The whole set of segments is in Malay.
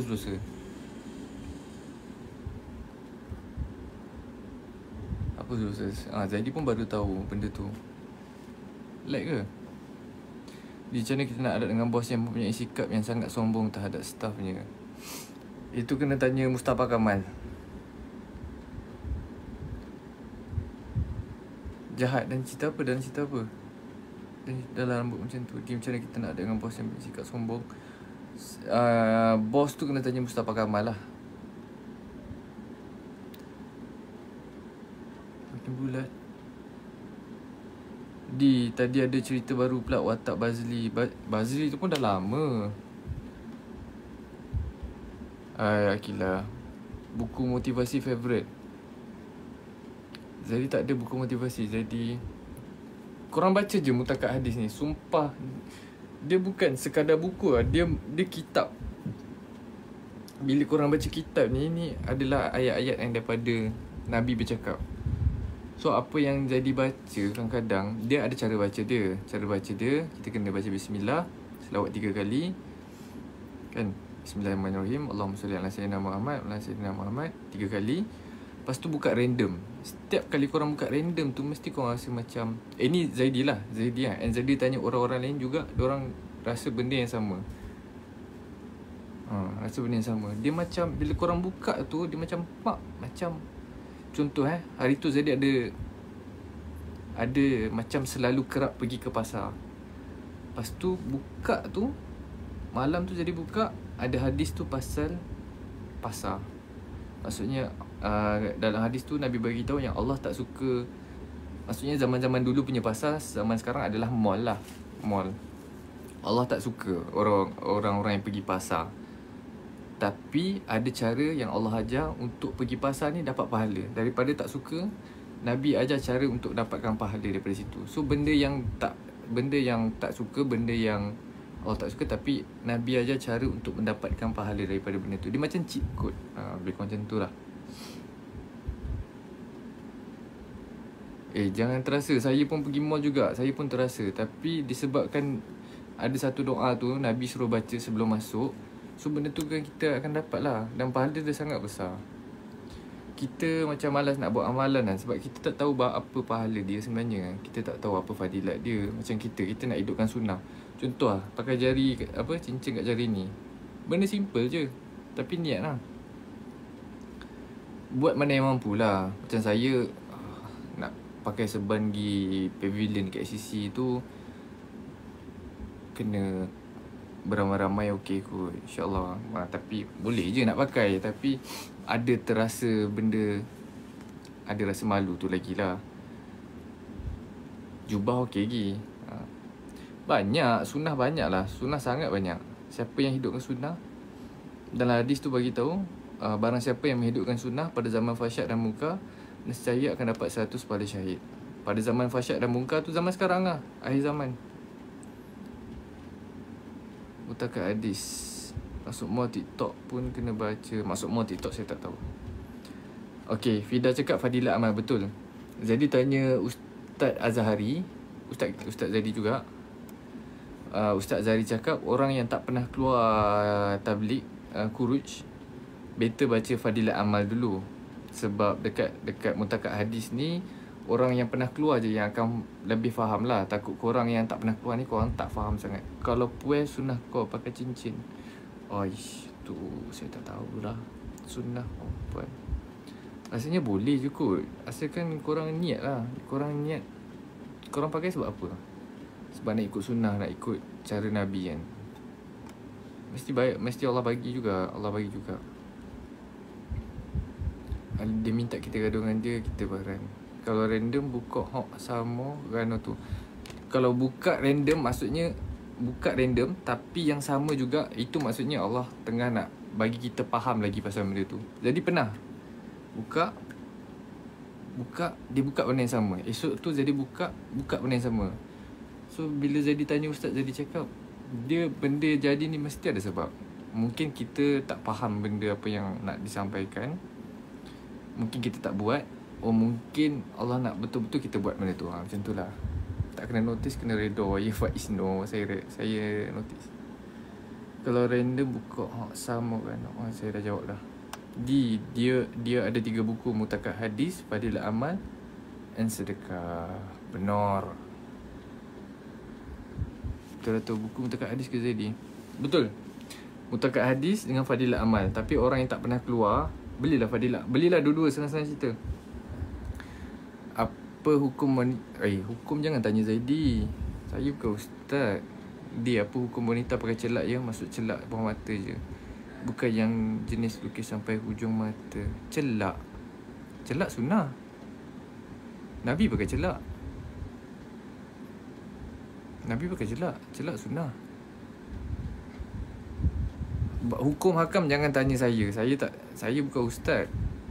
hapus dosa. Hapus dosa. Zaidi pun baru tahu benda tu. Like ke? Di macam mana kita nak ada dengan bos yang mempunyai sikap yang sangat sombong terhadap staffnya? Itu kena tanya Mustafa Kamal. Jahat dan cerita apa? Dan cerita apa? Dan dalam rambut macam tu. Dia macam mana kita nak ada dengan bos yang bersikap sombong? Bos tu kena tanya Mustafa Kamal lah. Makin bulat. Tadi ada cerita baru pula watak Bazli. Bazli tu pun dah lama. Akilah. Buku motivasi favourite. Jadi tak ada buku motivasi. Jadi korang baca je Mutakat Hadis ni. Sumpah, dia bukan sekadar buku lah. Dia kitab. Bila korang baca kitab ni, ini adalah ayat-ayat yang daripada Nabi bercakap. So apa yang jadi baca kadang-kadang, dia ada cara baca dia. Cara baca dia, kita kena baca Bismillah, selawat 3 kali, kan? Bismillahirrahmanirrahim, Allahumma salli ala sayyidina Muhammad, ala sayyidina Muhammad 3 kali. Lepas tu buka random. Setiap kali korang buka random tu, mesti korang rasa macam ni Zaidi lah. And Zaidi tanya orang-orang lain juga, diorang rasa benda yang sama. Rasa benda yang sama. Dia macam, bila korang buka tu, dia macam macam contoh hari tu Zaidi ada macam selalu kerap pergi ke pasar. Lepas tu buka tu, malam tu Zaidi buka, ada hadis tu pasal pasar. Maksudnya dalam hadis tu Nabi bagi tahu yang Allah tak suka. Maksudnya zaman-zaman dulu punya pasar, zaman sekarang adalah mall lah. Mall. Allah tak suka orang-orang yang pergi pasar. Tapi ada cara yang Allah ajar untuk pergi pasar ni dapat pahala. Daripada tak suka, Nabi ajar cara untuk dapatkan pahala daripada situ. So benda yang tak suka, benda yang Allah tak suka, tapi Nabi ajar cara untuk mendapatkan pahala daripada benda tu. Dia macam cheat code. Lebih kurang macam tu lah. Jangan terasa. Saya pun pergi mall juga. Saya pun terasa. Tapi disebabkan ada satu doa tu Nabi suruh baca sebelum masuk, so benda tu kan kita akan dapat lah. Dan pahala dia sangat besar. Kita macam malas nak buat amalan kan, sebab kita tak tahu apa pahala dia sebenarnya kan. Kita tak tahu apa fadilat dia. Macam kita nak hidupkan sunnah. Contoh lah, pakai jari, cincin kat jari ni. Benda simple je, tapi niat lah. Buat mana yang mampu lah. Macam saya nak pakai serban pergi pavilion kat SCC tu, kena beramai-ramai okey kot, InsyaAllah. Tapi boleh je nak pakai. Tapi ada terasa benda, ada rasa malu tu lagi lah. Jubah okey lagi. Banyak, sunnah banyak lah. Sunnah sangat banyak. Siapa yang hidupkan sunnah, dalam hadis tu bagi tahu, barang siapa yang menghidupkan sunnah pada zaman fahsyat dan munkar, nescaya akan dapat 100 pahala syahid. Pada zaman fahsyat dan munkar tu zaman sekarang lah, akhir zaman. Mutakat Hadis. Masuk mall TikTok pun kena baca. Masuk mall TikTok saya tak tahu. Okay, Fida cakap fadilat amal, betul. Jadi tanya Ustaz Azhari, Ustaz Zaidi juga. Ustaz Azhari cakap orang yang tak pernah keluar tabligh, kuruj, better baca fadilat amal dulu. Sebab dekat Mutakat Hadis ni, orang yang pernah keluar je yang akan lebih faham lah. Takut korang yang tak pernah keluar ni, korang tak faham sangat. Kalau puas sunnah kau pakai cincin, tu saya tak tahulah. Sunnah perempuan rasanya boleh je kot, asalkan korang niat lah. Korang niat, korang pakai sebab apa? Sebab nak ikut sunnah, nak ikut cara Nabi kan. Mesti baik, mesti Allah bagi juga. Dia minta kita gaduh dengan dia, kita baran. Kalau random buka hok sama rano tu. Kalau buka random, maksudnya buka random tapi yang sama juga, itu maksudnya Allah tengah nak bagi kita faham lagi pasal benda tu. Jadi pernah buka, dia buka benda yang sama. Esok tu jadi buka benda yang sama. So bila jadi tanya Ustaz, jadi cakap dia benda jadi ni mesti ada sebab. Mungkin kita tak faham benda apa yang nak disampaikan, mungkin kita tak buat, mungkin Allah nak betul-betul kita buat benda tu. Macam tu lah. Tak kena notice, kena redha. Ya Faiz no, saya notice. Kalau random buka sama kan. Saya dah jawab dah. Dia ada 3 buku, Mutakat Hadis, Fadilat Amal and Sedekah. Benar. Betul tu buku Mutakat Hadis ke Zaidi? Betul. Mutakat Hadis dengan Fadilat Amal. Tapi orang yang tak pernah keluar, belilah Fadilat. Belilah dua-dua, senang-senang cerita. Apa hukum hukum jangan tanya Zaidi. Saya bukan ustaz. Dia apa hukum wanita pakai celak je? Masuk celak bawah mata je. Bukan yang jenis lukis sampai hujung mata. Celak sunnah. Nabi pakai celak. Celak sunnah. Hukum hakam jangan tanya saya. Saya bukan ustaz.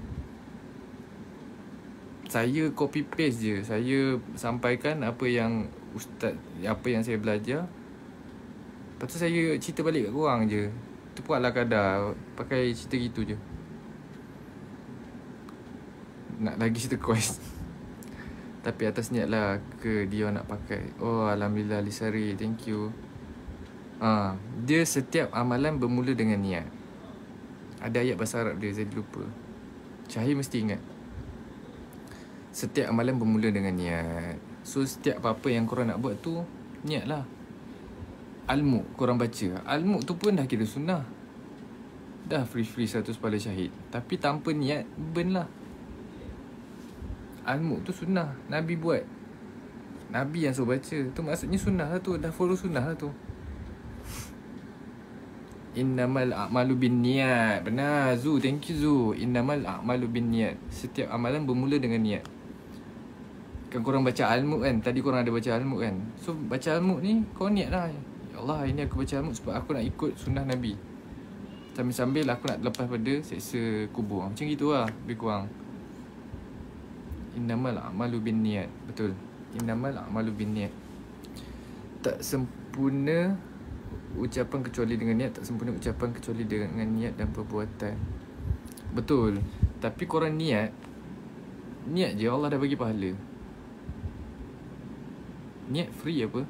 Saya copy paste je. Saya sampaikan apa yang saya belajar. Lepas tu saya cerita balik kat korang je. Tu pun ala kadar. Pakai cerita gitu je. Nak lagi cerita quest. Tapi atas niat lah ke dia nak pakai. Oh, Alhamdulillah Lisari. Thank you. Dia setiap amalan bermula dengan niat. Ada ayat bahasa Arab dia, saya lupa. Syahir mesti ingat. Setiap amalan bermula dengan niat. So setiap apa-apa yang korang nak buat tu, niat lah. Al-Mulk korang baca. Al-Mulk tu pun dah kira sunnah. Dah free 100 pahala syahid. Tapi tanpa niat, burn lah. Al-Mulk tu sunnah. Nabi buat. Nabi yang suruh baca. Tu maksudnya sunnah lah tu. Dah follow sunnah lah tu. Innamal a'malu bin niat. Benar Zu. Thank you Zu. Innamal a'malu bin niat. Setiap amalan bermula dengan niat. Kan korang baca Al-Mulk kan. Tadi korang ada baca Al-Mulk kan. So baca Al-Mulk ni kau niat lah. Ya Allah, ini aku baca Al-Mulk sebab aku nak ikut sunnah Nabi. Sambil-sambil aku nak lepas pada seksa kubur. Macam gitu lah lebih kurang. Innamal a'malu bin niat. Betul. Innamal a'malu bin niat. Tak sempurna ucapan kecuali dengan niat. Tak sempurna ucapan kecuali dengan niat dan perbuatan. Betul. Tapi korang niat je, Allah dah bagi pahala. Niat free apa?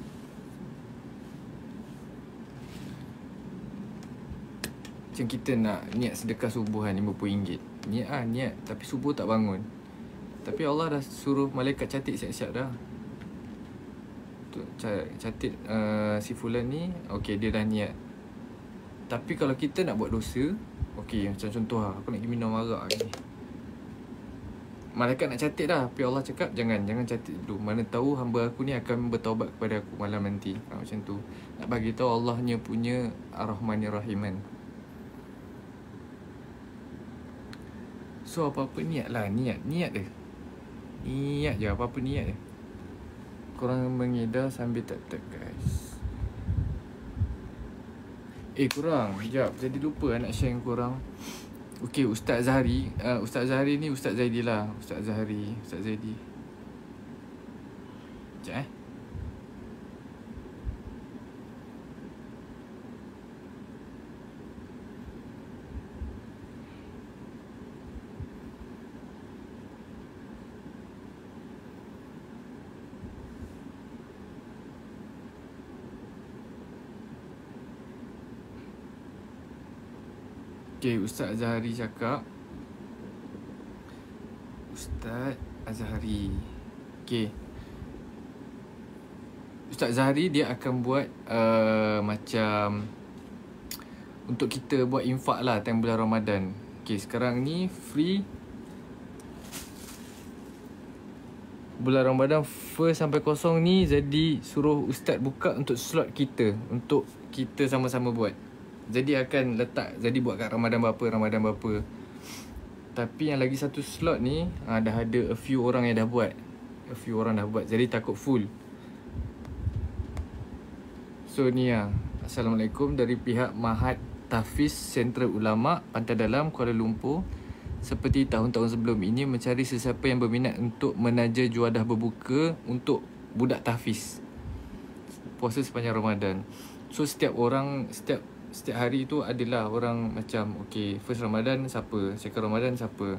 Macam kita nak niat sedekah subuhan RM50. Niat. Tapi subuh tak bangun. Tapi Allah dah suruh malaikat catat siap-siap dah. Catat si fulan ni, okey dia dah niat. Tapi kalau kita nak buat dosa, okey macam contoh lah, aku nak pergi minum arak ni. Malaikat nak catat dah, tapi Allah cakap jangan catat dulu. Mana tahu hamba aku ni akan bertaubat kepada aku malam nanti. Macam tu. Nak bagi tahu Allahnya punya Ar-Rahmanir Rahiman. So apa-apa niat lah. Niat dia. Niat je, apa-apa niat je. Korang mengedar sambil tap-tap guys. Korang, sekejap. Jadi lupa nak share dengan korang. Okay, Ustaz Zahari. Ustaz Zahari ni Ustaz Zaidi lah. Ustaz Zaidi. Sekejap Okay, Ustaz Azhari cakap. Ustaz Azhari. Okay, Ustaz Azhari dia akan buat macam untuk kita buat infak lah time bulan Ramadan. Okay, sekarang ni free bulan Ramadan first sampai kosong ni. Jadi suruh Ustaz buka untuk slot kita, untuk kita sama-sama buat. Jadi akan letak, jadi buat kat Ramadan berapa. Tapi yang lagi satu slot ni dah ada a few orang yang dah buat. Jadi takut full. So ni lah. Assalamualaikum dari pihak Mahat Tahfiz Sentral Ulama Pantai Dalam Kuala Lumpur. Seperti tahun-tahun sebelum ini, mencari sesiapa yang berminat untuk menaja juadah berbuka untuk budak tahfiz puasa sepanjang Ramadan. So setiap orang, setiap hari tu adalah orang macam okay, first Ramadan siapa, second Ramadan siapa,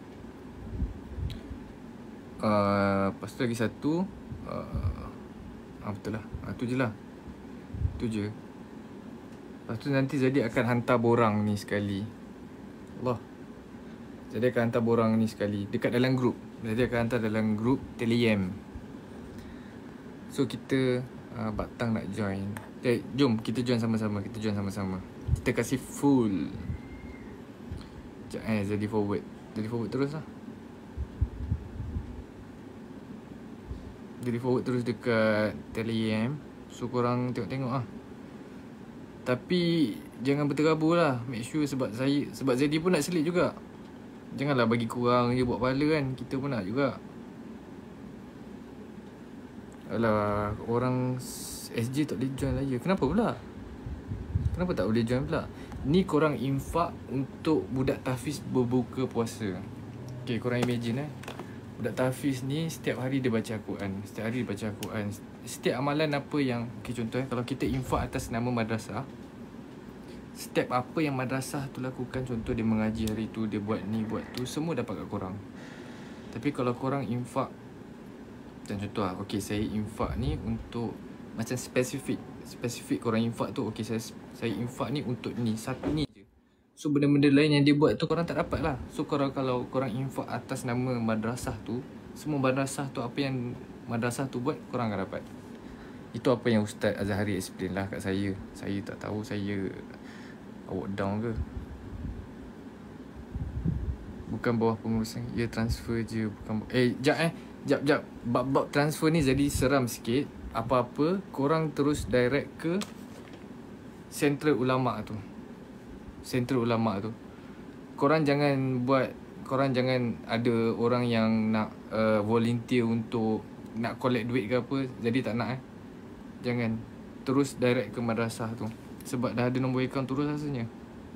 lepas tu lagi satu betul lah, tu je. Lepas tu nanti Zadi akan hantar borang ni sekali. Allah. Zadi akan hantar borang ni sekali dekat dalam grup. Zadi akan hantar dalam grup Telegram. So kita Batang nak join. Jom kita join sama-sama. Kita kasih full. Sekejap Zadi forward. Zadi forward terus lah. Jadi forward terus dekat Telegram. So korang tengok-tengok lah. Tapi jangan berterabur lah. Make sure sebab Zadi pun nak selit juga. Janganlah bagi kurang je buat pahala kan. Kita pun nak juga. Alah, orang SJ tak boleh join lah je. Kenapa pula? Kenapa tak boleh join pula? Ni korang infak untuk budak tahfiz berbuka puasa. Okay, korang imagine budak tahfiz ni setiap hari dia baca Al-Quran. Setiap amalan apa yang, okay, contoh kalau kita infak atas nama madrasah, setiap apa yang madrasah tu lakukan, contoh dia mengaji hari tu, dia buat ni, buat tu, semua dapat kat korang. Tapi kalau korang infak, dan contoh lah, okay, saya infak ni untuk macam spesifik korang infak tu, okay, saya infak ni untuk ni, satu ni je. So benda-benda lain yang dia buat tu korang tak dapat lah. So kalau korang infak atas nama madrasah tu, semua madrasah tu, apa yang madrasah tu buat, korang akan dapat. Itu apa yang Ustaz Azhari explain lah kat saya. Saya tak tahu saya awak down ke. Bukan bawah pengurusan, ia transfer je. Bukan Jap. Bab transfer ni jadi seram sikit. Apa-apa korang terus direct ke Sentral Ulama tu. Korang jangan ada orang yang nak volunteer untuk nak collect duit ke apa. Jadi tak nak Jangan. Terus direct ke madrasah tu. Sebab dah ada nombor akaun terus rasanya.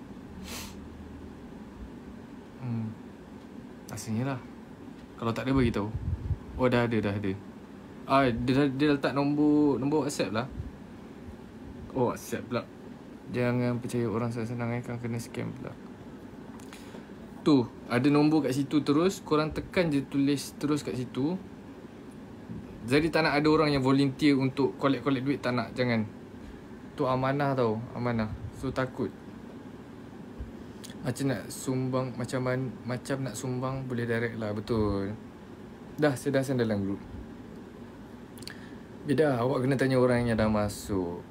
Rasanya lah. Kalau tak ada bagi tahu. Oh dah ada. Dia letak nombor WhatsApp lah. Oh WhatsApp pula. Jangan percaya orang senang kan kena scam pula. Tu, ada nombor kat situ terus. Korang tekan je, tulis terus kat situ. Jadi tak nak ada orang yang volunteer untuk collect duit. Tak nak, jangan. Tu amanah tau, amanah. So takut. Macam nak sumbang, macam nak sumbang boleh direct lah, betul. Dah sedaskan dalam grup. Beda, awak kena tanya orang yang dah masuk.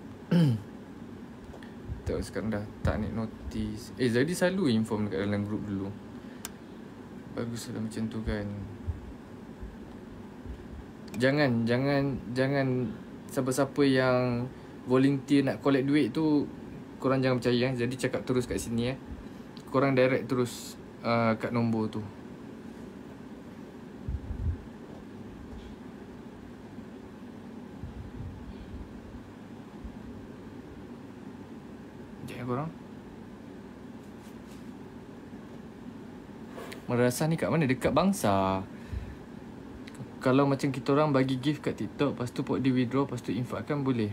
Sekarang dah tak naik notis. Jadi selalu inform dekat dalam grup dulu. Baguslah macam tu kan. Jangan siapa-siapa yang volunteer nak collect duit tu, korang jangan percaya. Jadi cakap terus kat sini korang direct terus kat nombor tu. Korang madrasah ni kat mana? Dekat Bangsa. Kalau macam kita orang bagi gift kat TikTok, lepas tu di withdraw, lepas tu infakkan, boleh.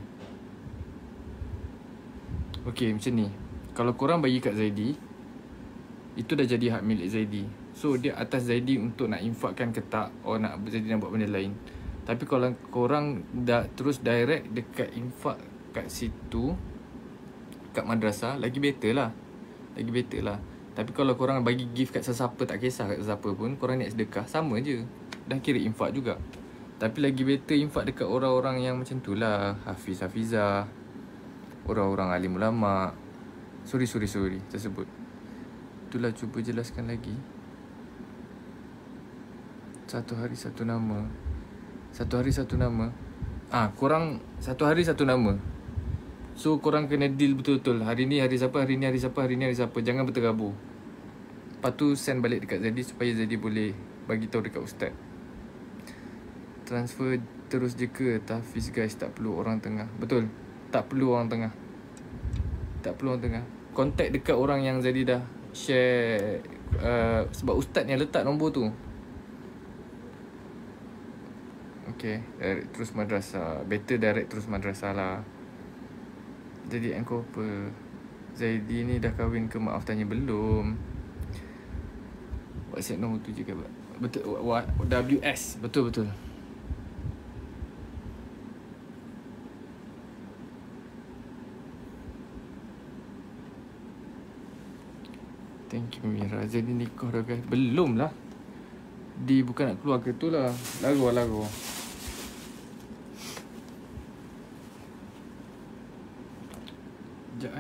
Okay, macam ni. Kalau korang bagi kat Zaidi, itu dah jadi hak milik Zaidi. So dia atas Zaidi untuk nak infakkan ke tak, or nak Zaidi nak buat benda lain. Tapi kalau korang dah terus direct dekat infak kat situ, kat madrasah, lagi better lah. Tapi kalau korang bagi gift kat sesiapa, tak kisah kat sesiapa pun, korang niat sedekah, sama je. Dah kira infak juga. Tapi lagi better infak dekat orang-orang yang macam tu lah. Hafizah, orang-orang alim ulama. Sorry, tersebut. Itulah, cuba jelaskan lagi. Satu hari satu nama. Korang satu hari satu nama. So korang kena deal betul-betul. Hari ni hari siapa, hari ni hari siapa. Jangan berterabur. Lepas tu send balik dekat Zadi supaya Zadi boleh bagi tahu dekat Ustaz. Transfer terus je ke tahfiz guys, tak perlu orang tengah. Betul. Tak perlu orang tengah. Contact dekat orang yang Zadi dah share, sebab Ustaz yang letak nombor tu. Okay, direct terus madrasah. Better direct terus madrasah lah. Jadi engkau apa? Zaidi ni dah kahwin ke? Maaf tanya belum. WhatsApp nombor tu juga. Betul. WS. Betul. Thank you Mira. Jadi nikah dah guys. Belum lah. Di bukan nak keluar ke tu lah. Lagu. Sekejap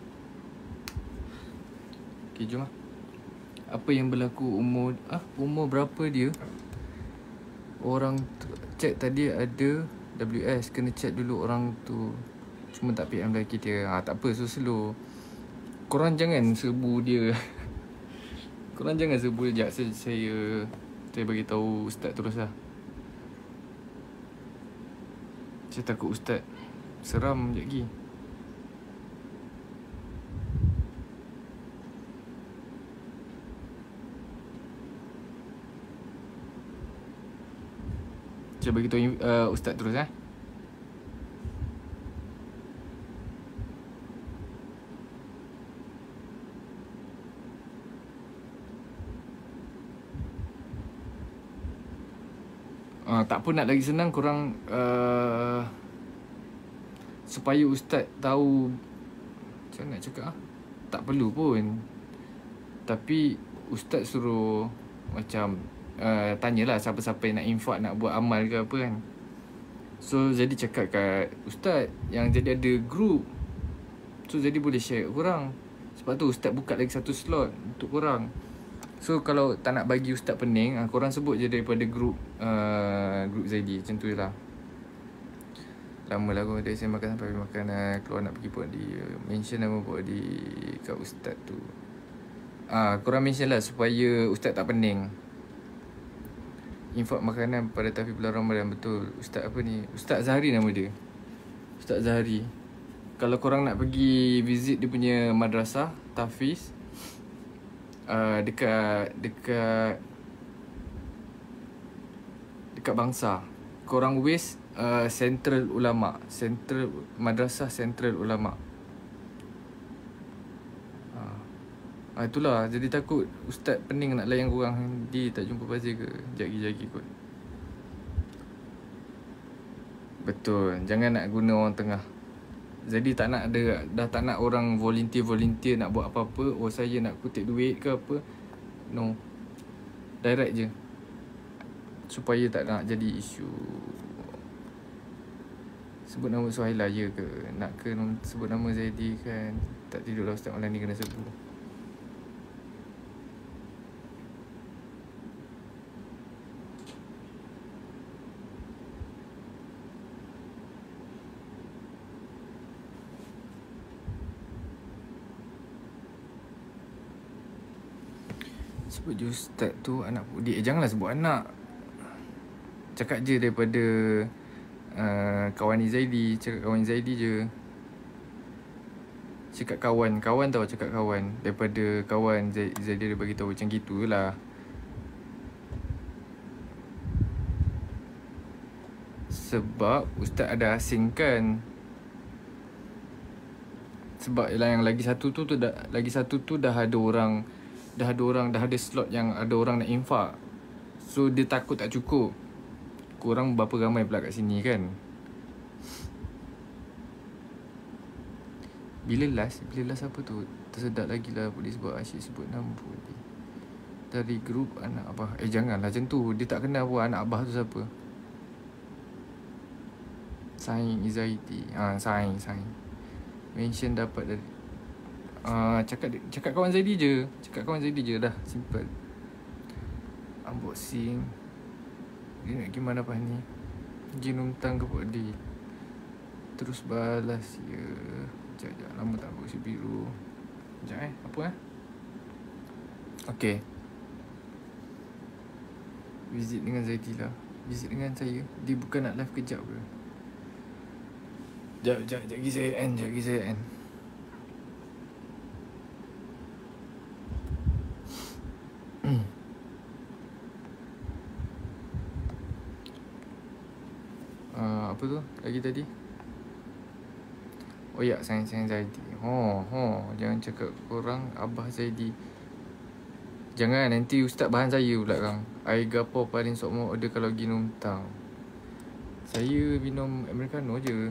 Okay, jom lah. Apa yang berlaku umur berapa dia? Orang tu, check tadi ada WS. Kena check dulu orang tu. Cuma tak PM lagi dia. Tak apa, so slow. Korang jangan serbu dia. Korang jangan serbu dia. Saya bagi tahu Ustaz terus lah. Saya takut Ustaz seram sekejap lagi. Saya bagi tahu Ustaz terus . Tak pun nak lagi senang korang supaya Ustaz tahu. Macam mana nak cakap tak perlu pun. Tapi Ustaz suruh macam tanyalah siapa-siapa yang nak infak, nak buat amal ke apa kan. So jadi cakap kat Ustaz yang jadi ada group. So jadi boleh share kat korang. Sebab tu Ustaz buka lagi satu slot untuk korang. So kalau tak nak bagi Ustaz pening, korang sebut je daripada group group Zaidi. Macam tu je lah. Lama lah aku dari saya makan sampai makan keluar nak pergi buat di mention nama buat di kat Ustaz tu. Korang mention lah supaya Ustaz tak pening. Infak makanan pada tahfiz bulan Ramadan. Betul. Ustaz apa ni? Ustaz Zahari nama dia. Ustaz Zahari. Kalau korang nak pergi visit dia punya madrasah tahfiz, dekat Bangsa. Korang waste Central Ulama. Madrasah Central Ulama. Itulah. Jadi takut Ustaz pening nak layan korang. Dia tak jumpa pasir ke? Jagi kot. Betul. Jangan nak guna orang tengah. Jadi tak nak ada, dah tak nak orang volunteer nak buat apa-apa. Saya nak kutip duit ke apa. No. Direct je. Supaya tak nak jadi isu. Sebut nama Suhaila ya ke? Nak ke sebut nama Zaidi kan? Tak tidur lah Ustaz malam ni kena sebut. Sebut je Ustaz tu anak dia. Janganlah sebut anak. Cakap je daripada kawan Zaidi. Cakap kawan Zaidi je. Cakap kawan tau. Cakap kawan. Daripada kawan Zaidi dia bagi tahu macam gitu lah. Sebab Ustaz ada asingkan. Sebab yang lagi satu tu dah ada orang. Dah ada slot yang ada orang nak infak. So dia takut tak cukup. Korang berapa ramai pula kat sini kan? Bila last apa tu? Tersedak lagi lah boleh sebut asyik sebut nama boleh. Dari grup anak abah. Janganlah macam tu. Dia tak kenal pun anak abah tu siapa. Sain Izaiti. Sain. Mention dapat dari cakap kawan Zaidi je. Dah simple. Unboxing. Dia nak gimana apa ni? Jinuntang ke buat dia. Terus balas ya. Sekejap lama tak buat si biru. Sekejap apa Okay. Visit dengan Zaidi lah. Visit dengan saya. Dia bukan nak live kejap ke? Sekejap lagi saya end. Apa tu lagi tadi? Oh ya, sayang Zaidi. Jangan cakap korang abah Zaidi. Jangan nanti Ustaz bahan saya pula kan. Air gapo paling sokmo order kalau ginum tang. Saya minum americano je.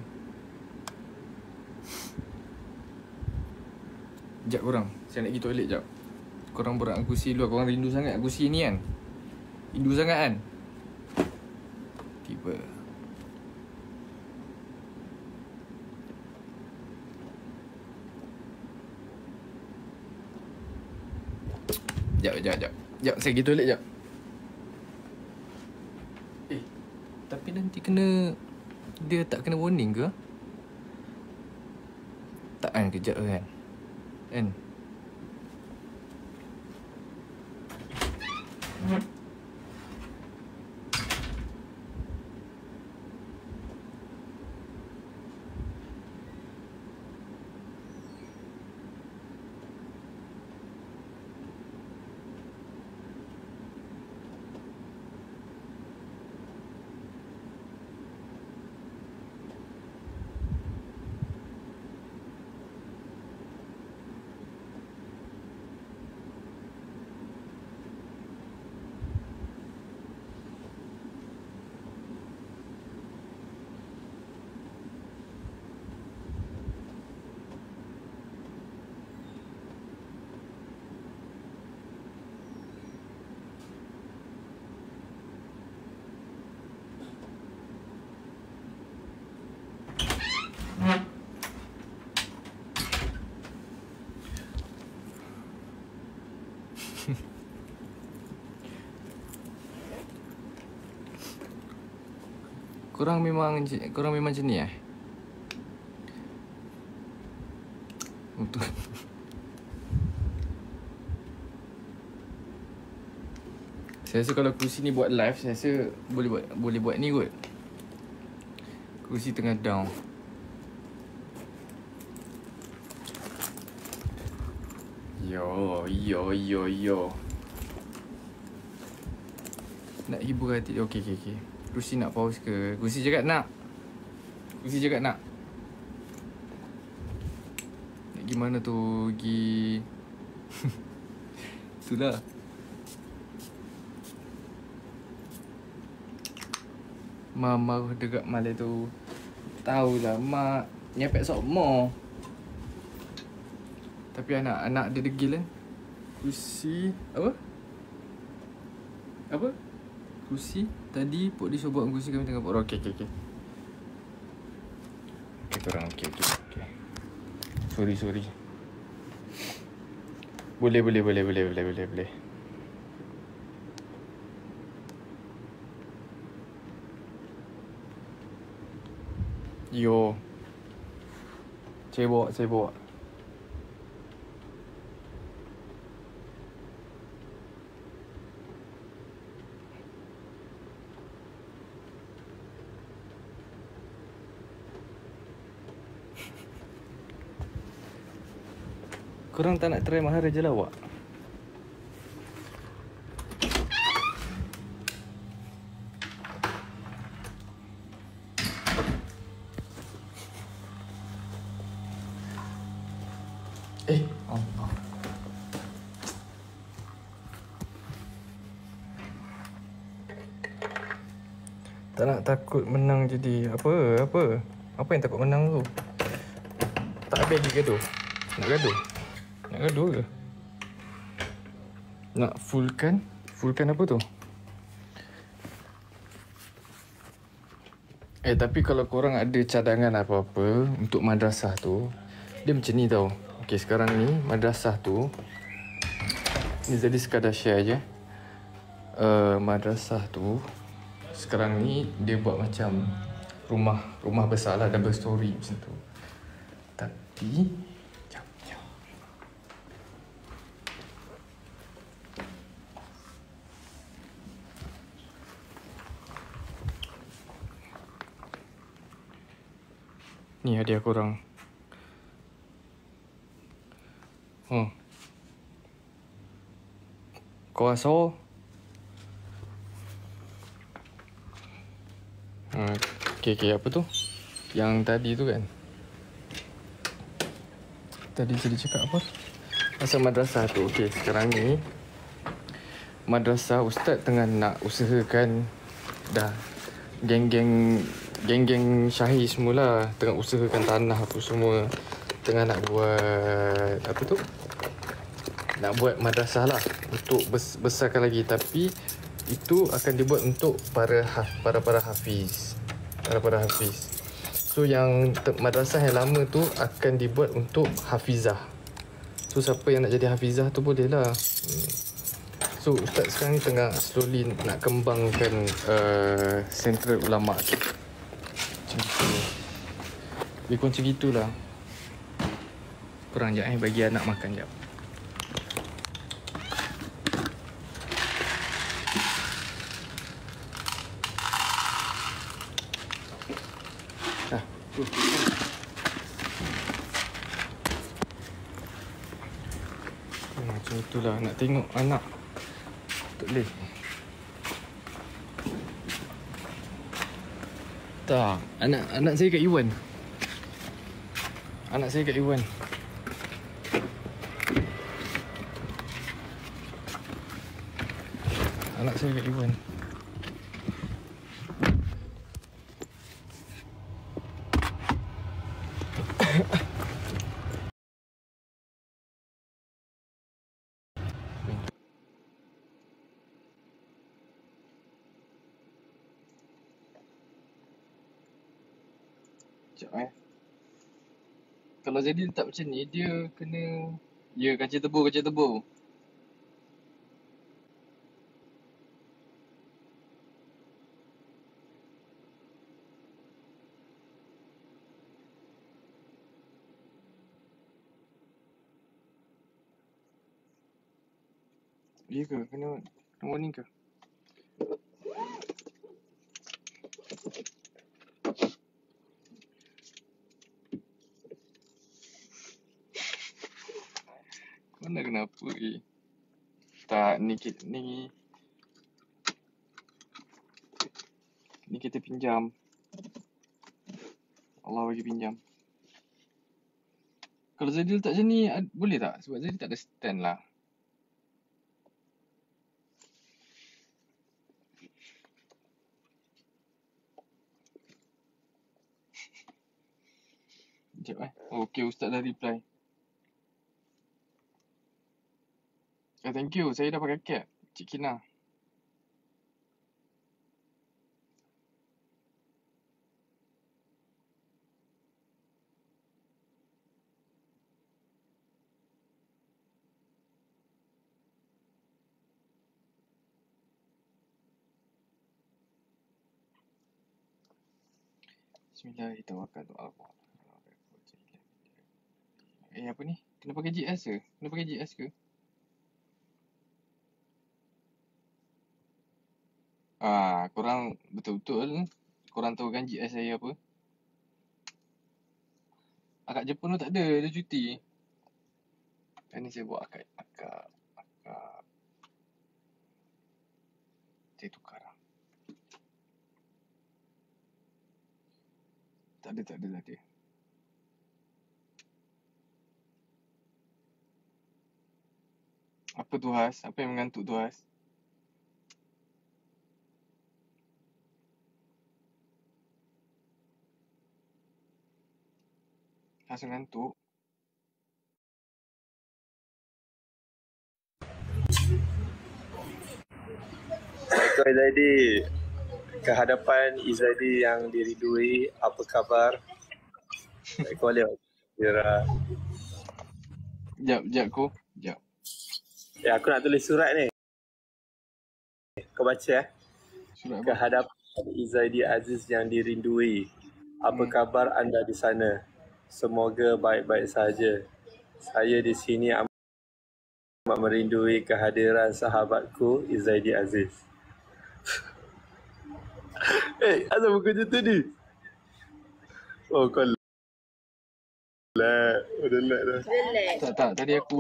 Sekejap korang. Saya nak pergi toilet sekejap. Korang borak kursi luar. Korang rindu sangat kursi ni kan. Rindu sangat kan. Tiba. Sekejap, saya pergi toilet sekejap. Tapi nanti kena... Dia tak kena warning ke? Tak kan, kejap kan? Kan? Korang memang macam ni Untuk saya rasa kalau kursi ni buat live, saya rasa boleh buat ni kot. Kursi tengah down. Yo. Nak hibur hati. Okey. Kursi nak pause ke? Kursi cakap nak. Nak gimana tu? Pergi itulah. Mama dekat Malay tu. Tahulah mak nyepek sok mo. Tapi anak dia degil kan. Kursi apa? Kursi tadi Pok dia suruh buat kursi, kami tengah buat. Okey. Okey korang. Okey. Sorry. Boleh. Yo. Saya bawa. Korang tak nak try Maharaja Lawak? Allah. Tak nak takut menang jadi apa? Apa yang takut menang tu? Tak habis lagi gaduh. Nak gaduh ke? Nak fullkan apa tu? Tapi kalau korang ada cadangan apa-apa untuk madrasah tu, dia macam ni tau. Okay, sekarang ni madrasah tu, ni jadi sekadar share je. Madrasah tu sekarang ni dia buat macam rumah besar lah, double story macam tu. Tapi ni hadiah korang. Kau asal? Okay, apa tu? Yang tadi tu kan? Tadi saya cakap apa? Pasal madrasah tu. Okay, sekarang ni madrasah Ustaz tengah nak usahakan dah geng-geng Syahir semula tengah usahakan tanah apa semua, tengah nak buat apa tu, nak buat madrasah lah untuk besarkan lagi, tapi itu akan dibuat untuk para hafiz. So yang madrasah yang lama tu akan dibuat untuk hafizah. So siapa yang nak jadi hafizah tu boleh lah. So Ustaz sekarang ni tengah slowly nak kembangkan Sentral Ulama tu. Macam tu. Lebih kurang macam gitulah. Kurang sekejap bagi anak makan sekejap. Macam itulah, nak tengok anak. Tak boleh. Tak, anak saya kat Iwan. Anak saya kat Iwan. Anak saya kat Iwan. Sekejap Kalau jadi letak macam ni, dia kena... Ya, kaca tebur. Ya ke? Kena warning ke? Mana kenapa Tak, ni kita pinjam. Allah bagi pinjam. Kalau Zaidi letak macam ni, boleh tak? Sebab Zaidi tak ada stand lah. Sekejap Okay, Ustaz dah reply. Thank you. Saya dah pakai cap. Cik Kina. Bismillahirrahmanirrahim. Apa ni? Kena pakai GS ke? Korang betul-betul korang tahu kan GS saya apa? Akak Jepun tu tak ada, dia cuti. Ni saya buat akak. Saya tukar lah. Tak ada. Apa tu Has? Apa yang mengantuk tu Has? Has mengantuk. Assalamualaikum Izzaidi. Kehadapan Izzaidi yang diridui, apa khabar? Assalamualaikum. Sekejap ko. Sekejap. Ya, aku nak tulis surat ni. Kau baca Surat apa? Kehadapan Izzaidi Aziz yang dirindui, apa khabar anda di sana? Semoga baik-baik saja. Saya di sini amat merindui kehadiran sahabatku Izzaidi Aziz. Asal buku macam tu ni? Oh, kau lah. Udah dah. Tak. Tadi aku...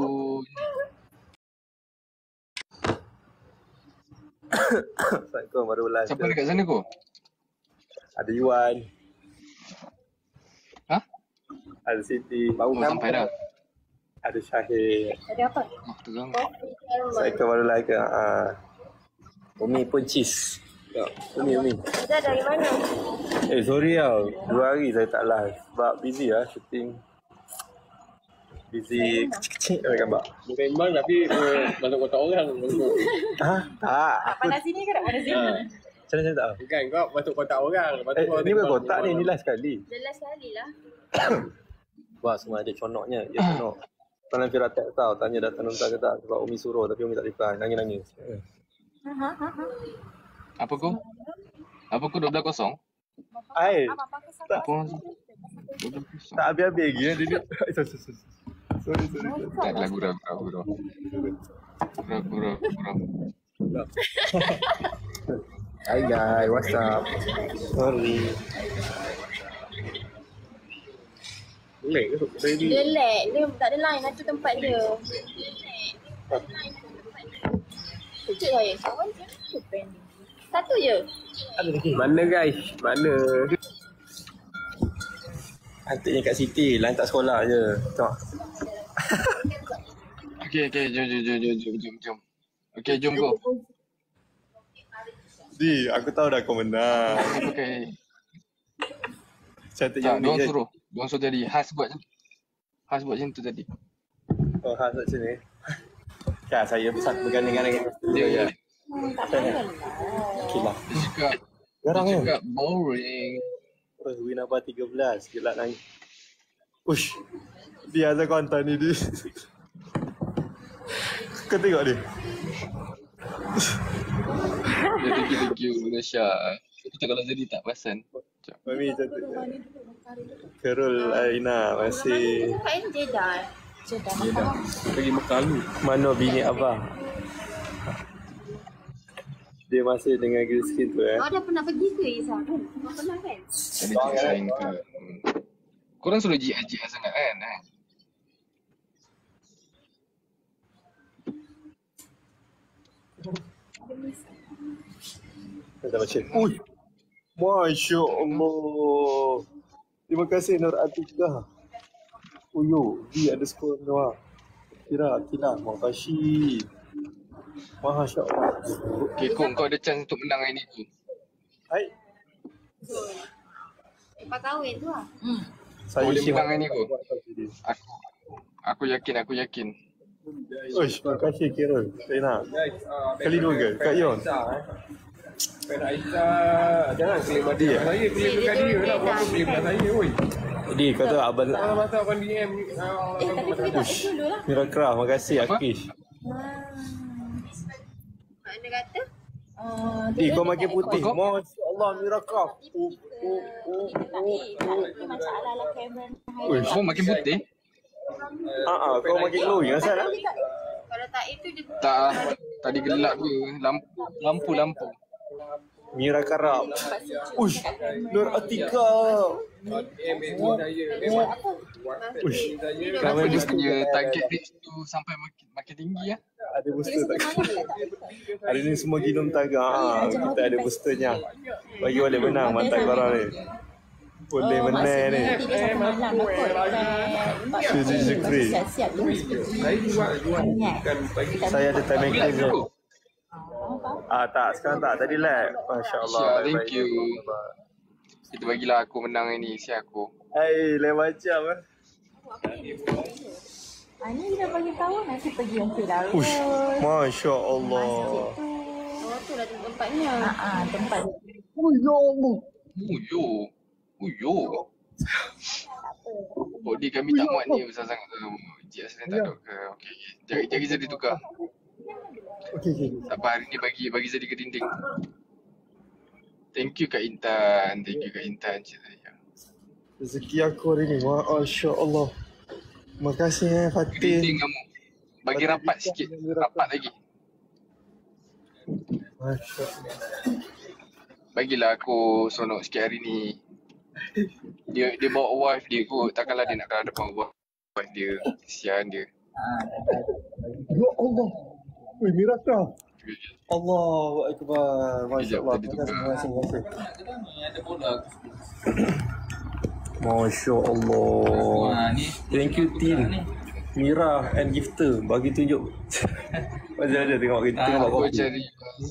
Assalamualaikum warahmatullahi wabarakatuh. Siapa dekat sana ko? Ada Yuan. Ada Siti. Baru sampai dah. Ada Syahir. Ada apa? Tegang. Assalamualaikum warahmatullahi wabarakatuh. Umi pun cheese. Ya, Umi. Kita dari mana? Sorry tau. 2 hari saya tak live. Sebab busy lah shooting. Busy kecil-kecil gambar. Memang tapi masuk kotak orang. Tak. Panas sini ke tak panas sini? Macam mana tak? Bukan kau masuk kotak orang. Ni bukan kotak ni, ni last sekali. Jelas sekali lah. Wah, semua ada conoknya. Dia conok. Tuan Fira tak tahu, tanya datang nonton ke tak. Sebab Umi suruh tapi Umi tak reply. Nangis-nangis. Apa kau? Apa kau 12-0? Ai, Apa? 12-0. tak habis-habis lagi. Dia Sorry. Tak ada gurau. Hi guys, what's up? Sorry. Lek ke tu? Dia lag. Dia tak ada line. Satu tempat dia. Kecil saya. Satu je. Mana guys? Mana? Hantiknya kat City, line tak sekolah je. Tengok. Okay, jom. Okay, jom kau. Di, aku tahu dah kau menang. Okay. Cantiknya Tak, Umi je. Diorang suruh jadi. Has buat macam tu tadi. Oh, khas kat sini. Kan, saya berganding-ganding. Ya. Okey lah. Dia Garang kan? cakap boring. Oh, win apa 13. Gelak nangis. Ush. Dia ada konten ni dia. Kau tengok dia. Thank you Malaysia. Kita kalau jadi tak perasan. Mami cantiknya. Kerul Aina masih. Kat ini Jeddah. Jeddah. Pergi Mekah dulu. Mana bini abang? Dia masih dengan grill skin tu Kau dah pernah pergi ke Isa? Kau pernah kan? Tadi design ke. Korang suruh GR sangat kan? Kita baca. Ui. Masya Allah. Terima kasih Nur Atika. Uyo, di ada skor Noah. Kira, terima kasih. Masya Allah. Okay, kau ada chance untuk menang hari ni tu. Hai. Lepas kahwin tu lah. Saya Boleh Syih menang hari ni Muhammad. kot. Aku yakin. Uish, terima kasih Kira. Rena. Kali dua ke? Kak Yon. Aisyah, jangan claim dia. Saya claim dekat dia lah. Bukan claim dekat saya. Oi. Di, kau tahu abang Masa abang DM. Tapi kita tak dulu lah. Mirakra, makasih Akish. Mana kata? Di, kau makin putih. Masya Allah, Mirakra. Masalah lah kamera. Kau makin putih? Kau makin glowing asal lah. Kalau tak itu dia Tak. Tadi gelap je. Lampu. Mirakra. Uish, Nur Atika. Uish, Kenapa kawan dia booster punya tak? target reach tu sampai makin tinggi lah? Ada booster tak? Hari ni semua ginum taga. Kita ada boosternya. Bagi boleh menang mantan korang ni. Boleh menang ni. Suzy Zikri. siap-siap dia mesti. Saya ada time maker je. Tak, sekarang tak. Tadi lag. Masya Allah. Syah, thank you. Itu bagilah aku menang hari ni, siap aku. Hai, lain macam Ni kita bagi tahu nanti pergi yang Firdaus. Ush, Masya Allah. Oh tu lah tempatnya. Tempat. Uyo. Body kami tak muat ni besar sangat ke? GS ni tak ada ke? Okay. Jari jadi tukar. Okay. Sabar hari ni bagi jadi ke dinding. Thank you Kak Intan. Cik saya. Rezeki aku hari ni. Masya Allah. Terima kasih Fatih. Dinding kamu. Bagi rapat sikit. Rapat lagi. Masya Allah. Bagilah aku seronok sikit hari ni. Dia bawa wife dia kot. Takkanlah dia nak kalah depan wife dia. Kesian dia. Ya Allah. Wih, Mirakra. Allahu Akbar. Masya Allah. Terima kasih. Masya Allah. Thank you team. Mira and Gifter bagi tunjuk. Macam ada tengok Aku kopi. cari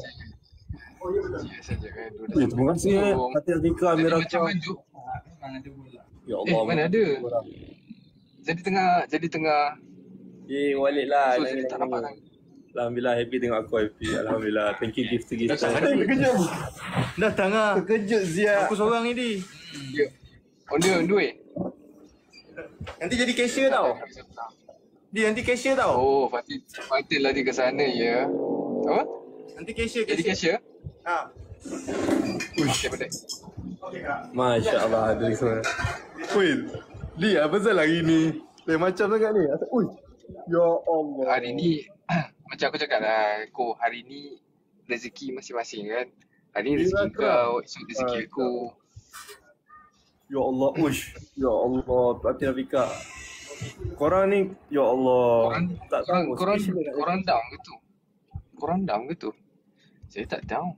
saja kan. Terima kasih Fatih Azika, Mira. Macam baju. Ya Allah. Mana ada? Z Jadi tengah. Balik lah. So jadi tak nampak kan. Alhamdulillah happy tengok aku happy. Alhamdulillah. Thank you gift. Datang lah. Terkejut Zia. Aku seorang ni, Di. On the way. Nanti jadi cashier tau. Dia nanti cashier tau. Oh, Fatin lah dia ke sana ya. Apa? Nanti cashier. Jadi cashier? Ha. Okay, boleh. Masya Allah. Ada semua. Ui. Li, apa pasal hari ni? Lain macam sangat ni. Ui. Ya Allah. Hari ni macam aku cakap lah, hari ni rezeki masing-masing kan. Hari ni rezeki kau, esok rezeki aku. Ya Allah, uish. Ya Allah, Fatin Afika. Korang ni, ya Allah. Korang down ke tu? Korang down ke tu? Saya tak down.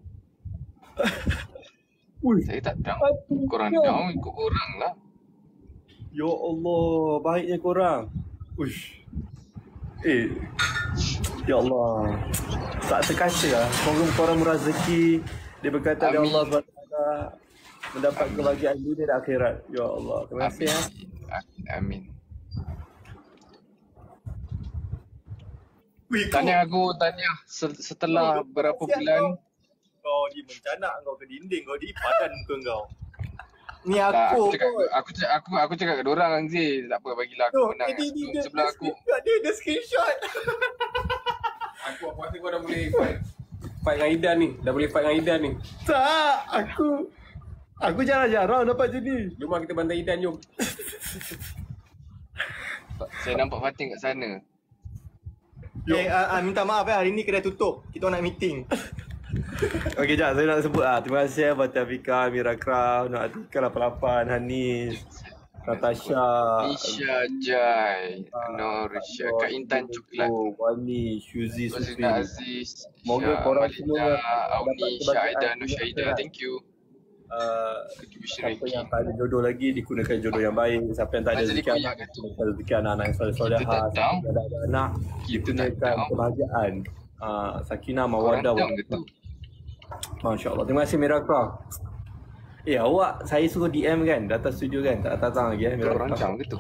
Saya tak down. Korang down ikut korang lah. Ya Allah, baiknya korang. Uish. Ya Allah. Tak terkata lah. Semoga korang merezeki. Dia berkata oleh Allah SWT mendapat kebahagiaan dunia dan akhirat. Ya Allah. Terima kasih. Amin. Tanya setelah berapa bulan. Kau di mencanak kau ke dinding. Kau di padan muka kau. Ni Tak, aku aku cakap ke dorang Zil, tak apa bagilah aku menang. Sebelah aku. Dia screenshot. Aku rasa kau dah boleh fight dengan Idan ni. Dah boleh fight dengan Idan ni. Tak, aku jarang-jarang dapat jadi. Jom kita bantai Idan, jom. Saya nampak Fatin kat sana. Minta maaf hari ni kedai tutup. Kita nak meeting. Okey, jap, saya nak sebut terima kasih Fatin Afika, Mira Craft, Nur Atika 88, Hanis, Natasha, Nisha Jai, Norisha, Kak Intan Coklat, Wani, Syuzi Rosina Sufi. Aziz, Moga korang semua Auni, Syahidah, Nur Syahidah, thank you. Contribution Siapa yang tak ada jodoh lagi digunakan jodoh yang baik. Siapa yang tak ada Masa rezeki dia anak, kuliah ke tu? rezeki anak-anak yang soleh-solehah. Kita tak tahu. Siapa yang ada anak, Kita tak digunakan tahu. kebahagiaan. Sakinah, Korang mawaddah. down ke tu? Masya Allah. Terima kasih Mira Craft. Awak saya suruh DM kan datang studio kan, tak datang lagi Mira Kau Craft. rancang ke tu?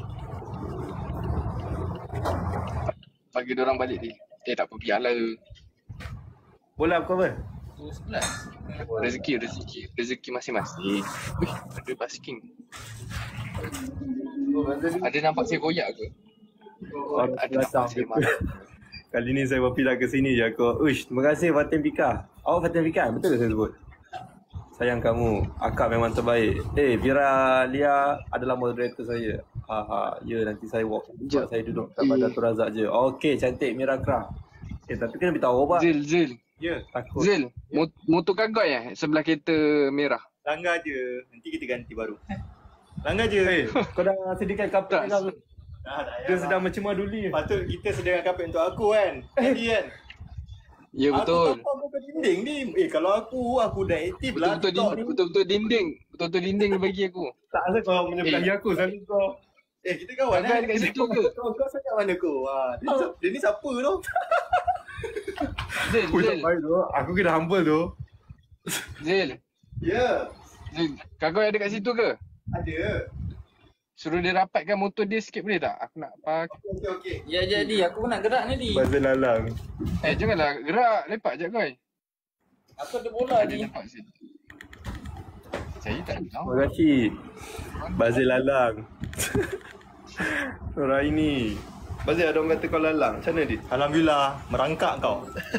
Bagi dorang balik ni. Tak apa, biarlah. Bola apa apa? Rezeki masing-masing. Wih, ada basking. Ada nampak saya goyak ke? Ada nampak saya marah. Kali ni saya berpindah ke sini je aku. Uish, terima kasih Fatin Afika. Awak Fatin Afika, betul ke saya sebut? Sayang kamu, akak memang terbaik. Vira Lia adalah moderator saya. Ya, nanti saya saya duduk kat Datuk Razak je. Okey, cantik Mira Craft. Tapi kena beritahu apa? Zil. Ya. Takut. Zil, motor kagak sebelah kereta merah. Langgar je. Nanti kita ganti baru. Langgar je. Kau dah sediakan kapal Tak. kau. Dia sedang mencemar duli. Patut kita sediakan kapal untuk aku kan. Tadi kan. Ya betul. Aku tak ke dinding ni. Kalau aku dah aktif lah. Betul-betul dinding dia bagi aku. Tak ada kau menyebelahi aku selalu kau. Kita kawan Kau kan. dekat situ ke? Kau sangat mana kau? Dia ni siapa tu? Zil. Baik tu. Aku kena humble tu. Zil, Ya. kagak ada kat situ ke? Ada. Suruh dia rapatkan motor dia sikit boleh tak? Aku nak pakai. Okey. Ya jadi aku nak gerak ni. Bazir lalang. Janganlah gerak, lepak je koi. Aku ada bola Ada ni. lepak situ. Saya tak tahu. Terima kasih. Bazir lalang. Orang ini. Bazir ada orang kata kau lalang. Macam mana dia? Alhamdulillah merangkak kau.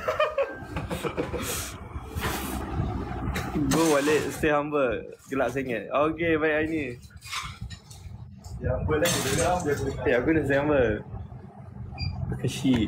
Go Walid, stay humble. Gelak sengit. Okay, baik hari ni. Yang humble lah. Aku nak stay humble. Kasih.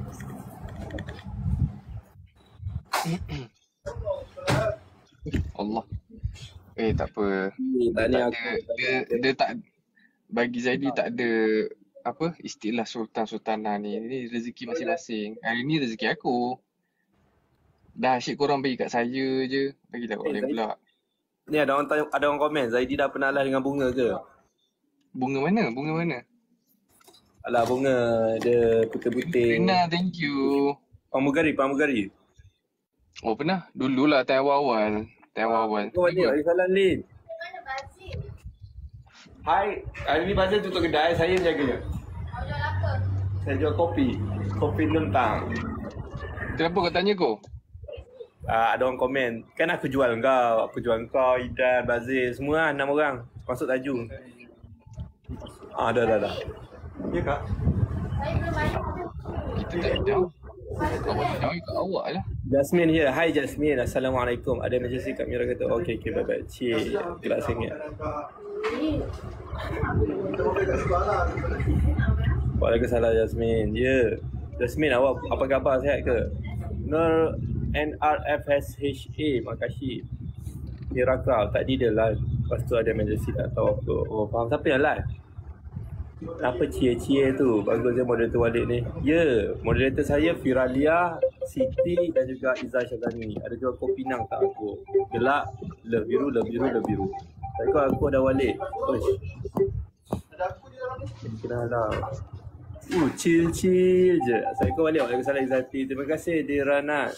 Allah. Tak apa. Tanya Dia tak bagi Zaidi tak ada apa istilah sultan-sultanah ni. Ini rezeki masing-masing. Hari ni rezeki aku. Dah asyik korang bagi kat saya je. Bagilah kat orang pula. Ni ada orang tanya, ada orang komen, Zaidi dah pernah live dengan bunga ke? Bunga mana? Alah, bunga dia putih-putih. Rina, thank you. Pramugari. Oh pernah? Dululah time awal-awal. Kau mana? Salam Lin. Hai, hari ni Bazir tutup kedai, saya jaganya. Saya jual kopi. Kopi Lentang. Kenapa kau tanya kau? Ada orang komen. Kan aku jual kau, Idan, Bazir, semua 6 orang. Masuk Tajung. Dah. Ya kak? Kita tak tahu. Awak tahu ikut awak lah. Jasmine here. Hi Jasmine. Assalamualaikum. Ada emergency kat Mira kata. Okay, bye-bye. Cik. Gelak sangat. Waalaikumsalam Jasmine. Ya. Jasmine, awak apa khabar? Sihat ke? Nur NRFSHA. Makasih. Miracle. Tadi dia live. Lepas tu ada emergency tak tahu apa. Oh, faham siapa yang live? Apa cie-cie tu? Bagusnya moderator Walid ni. Ya, moderator saya Firalia, Siti dan juga Izzah Syazani. Ada jual kopi nang tak aku. Gelak, love biru. Tapi kalau aku ada Walid. Uish. Kenal lah. Chill je. Assalamualaikum Walid. Waalaikumsalam Izzati. Terima kasih Dirana.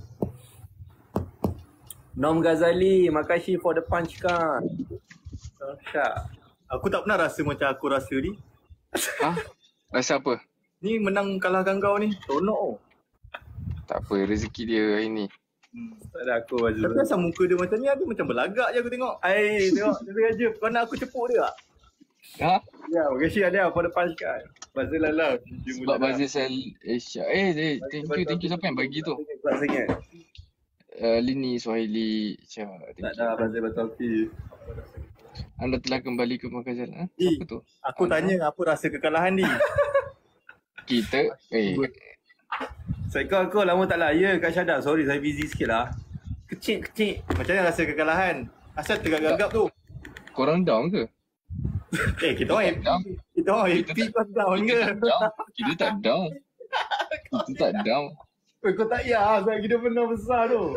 Nom Ghazali, makasih for the punch kan. Syak. Aku tak pernah rasa macam aku rasa ni. Rasa apa? Ni menang kalahkan kau ni. Tonok. Tak apa, rezeki dia hari ni. Tak ada aku baju. Tapi asal muka dia macam ni, dia macam berlagak je aku tengok. Tengok. Dia sengaja. Kau nak aku cepuk dia tak? Ha? Ya, makasih Alia for the punch kan. Bazir lah. Sebab Bazir sel Asia. Thank you siapa yang bagi tu? Tak sangat. Lini Swahili. Tak ada Bazir Bataufi. Anda telah kembali ke Makassar. Apa tu? Aku tanya apa rasa kekalahan ni. Kita Saya kau lama tak lah. Ya Kak Syada. Sorry saya busy sikit lah. Kecil. Macam mana rasa kekalahan? Asal tegak-gagap tu. korang down ke? Kita orang happy. Kita orang happy pas down ke? Kita tak down. Kita tak down. Kau tak payah sebab kita pernah besar tu.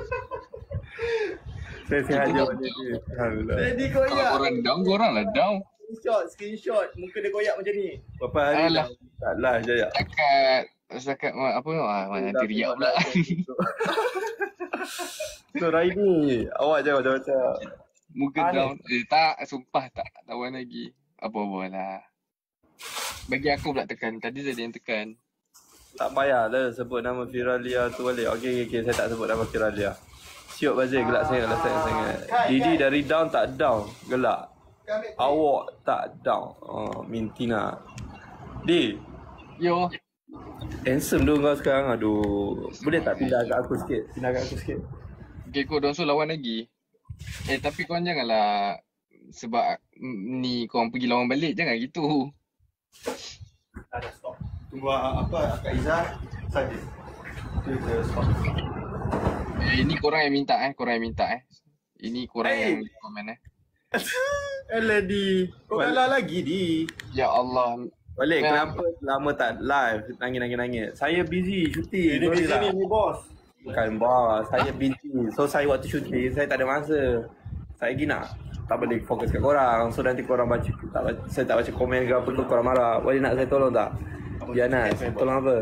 Saya sihat je. Jadi Kalau koyak. korang down, korang lah down. Screenshot. Muka dia koyak macam ni. Berapa hari Alah. tak lah Jaya. Setakat mana nanti riak pula. So Raini, awak jangan macam-macam. Muka down. Tak, sumpah tak lawan lagi. Apa-apa lah. Bagi aku pula tekan. Tadi tadi yang tekan. Tak payah lah sebut nama Firalia tu balik. Okey, saya tak sebut nama Firalia. Siap Bazir, gelak sangat. Didi dari down tak down. Gelak. Awak tak down. Mintina. Di. Yo. Handsome tu kau sekarang. Aduh. Boleh tak pindah kat aku sikit? Okay, kau Donso lawan lagi. Tapi korang janganlah sebab ni korang pergi lawan balik. Jangan gitu. Ada stop. Tunggu Kak Izzah saja. Kita stop. Ini korang yang minta korang yang minta Ini korang yang komen Alah Di. Kau kalah lagi Di. Ya Allah. Balik, kenapa lama tak live? Nangis. Saya busy shooting. Ini busy ni bos. Bukan bos, saya busy. So saya waktu shooting, saya tak ada masa. Saya lagi nak tak boleh fokus kat korang. So nanti korang baca, saya tak baca komen ke apa tu, korang marah. Boleh nak saya tolong tak? Diana, tolong apa?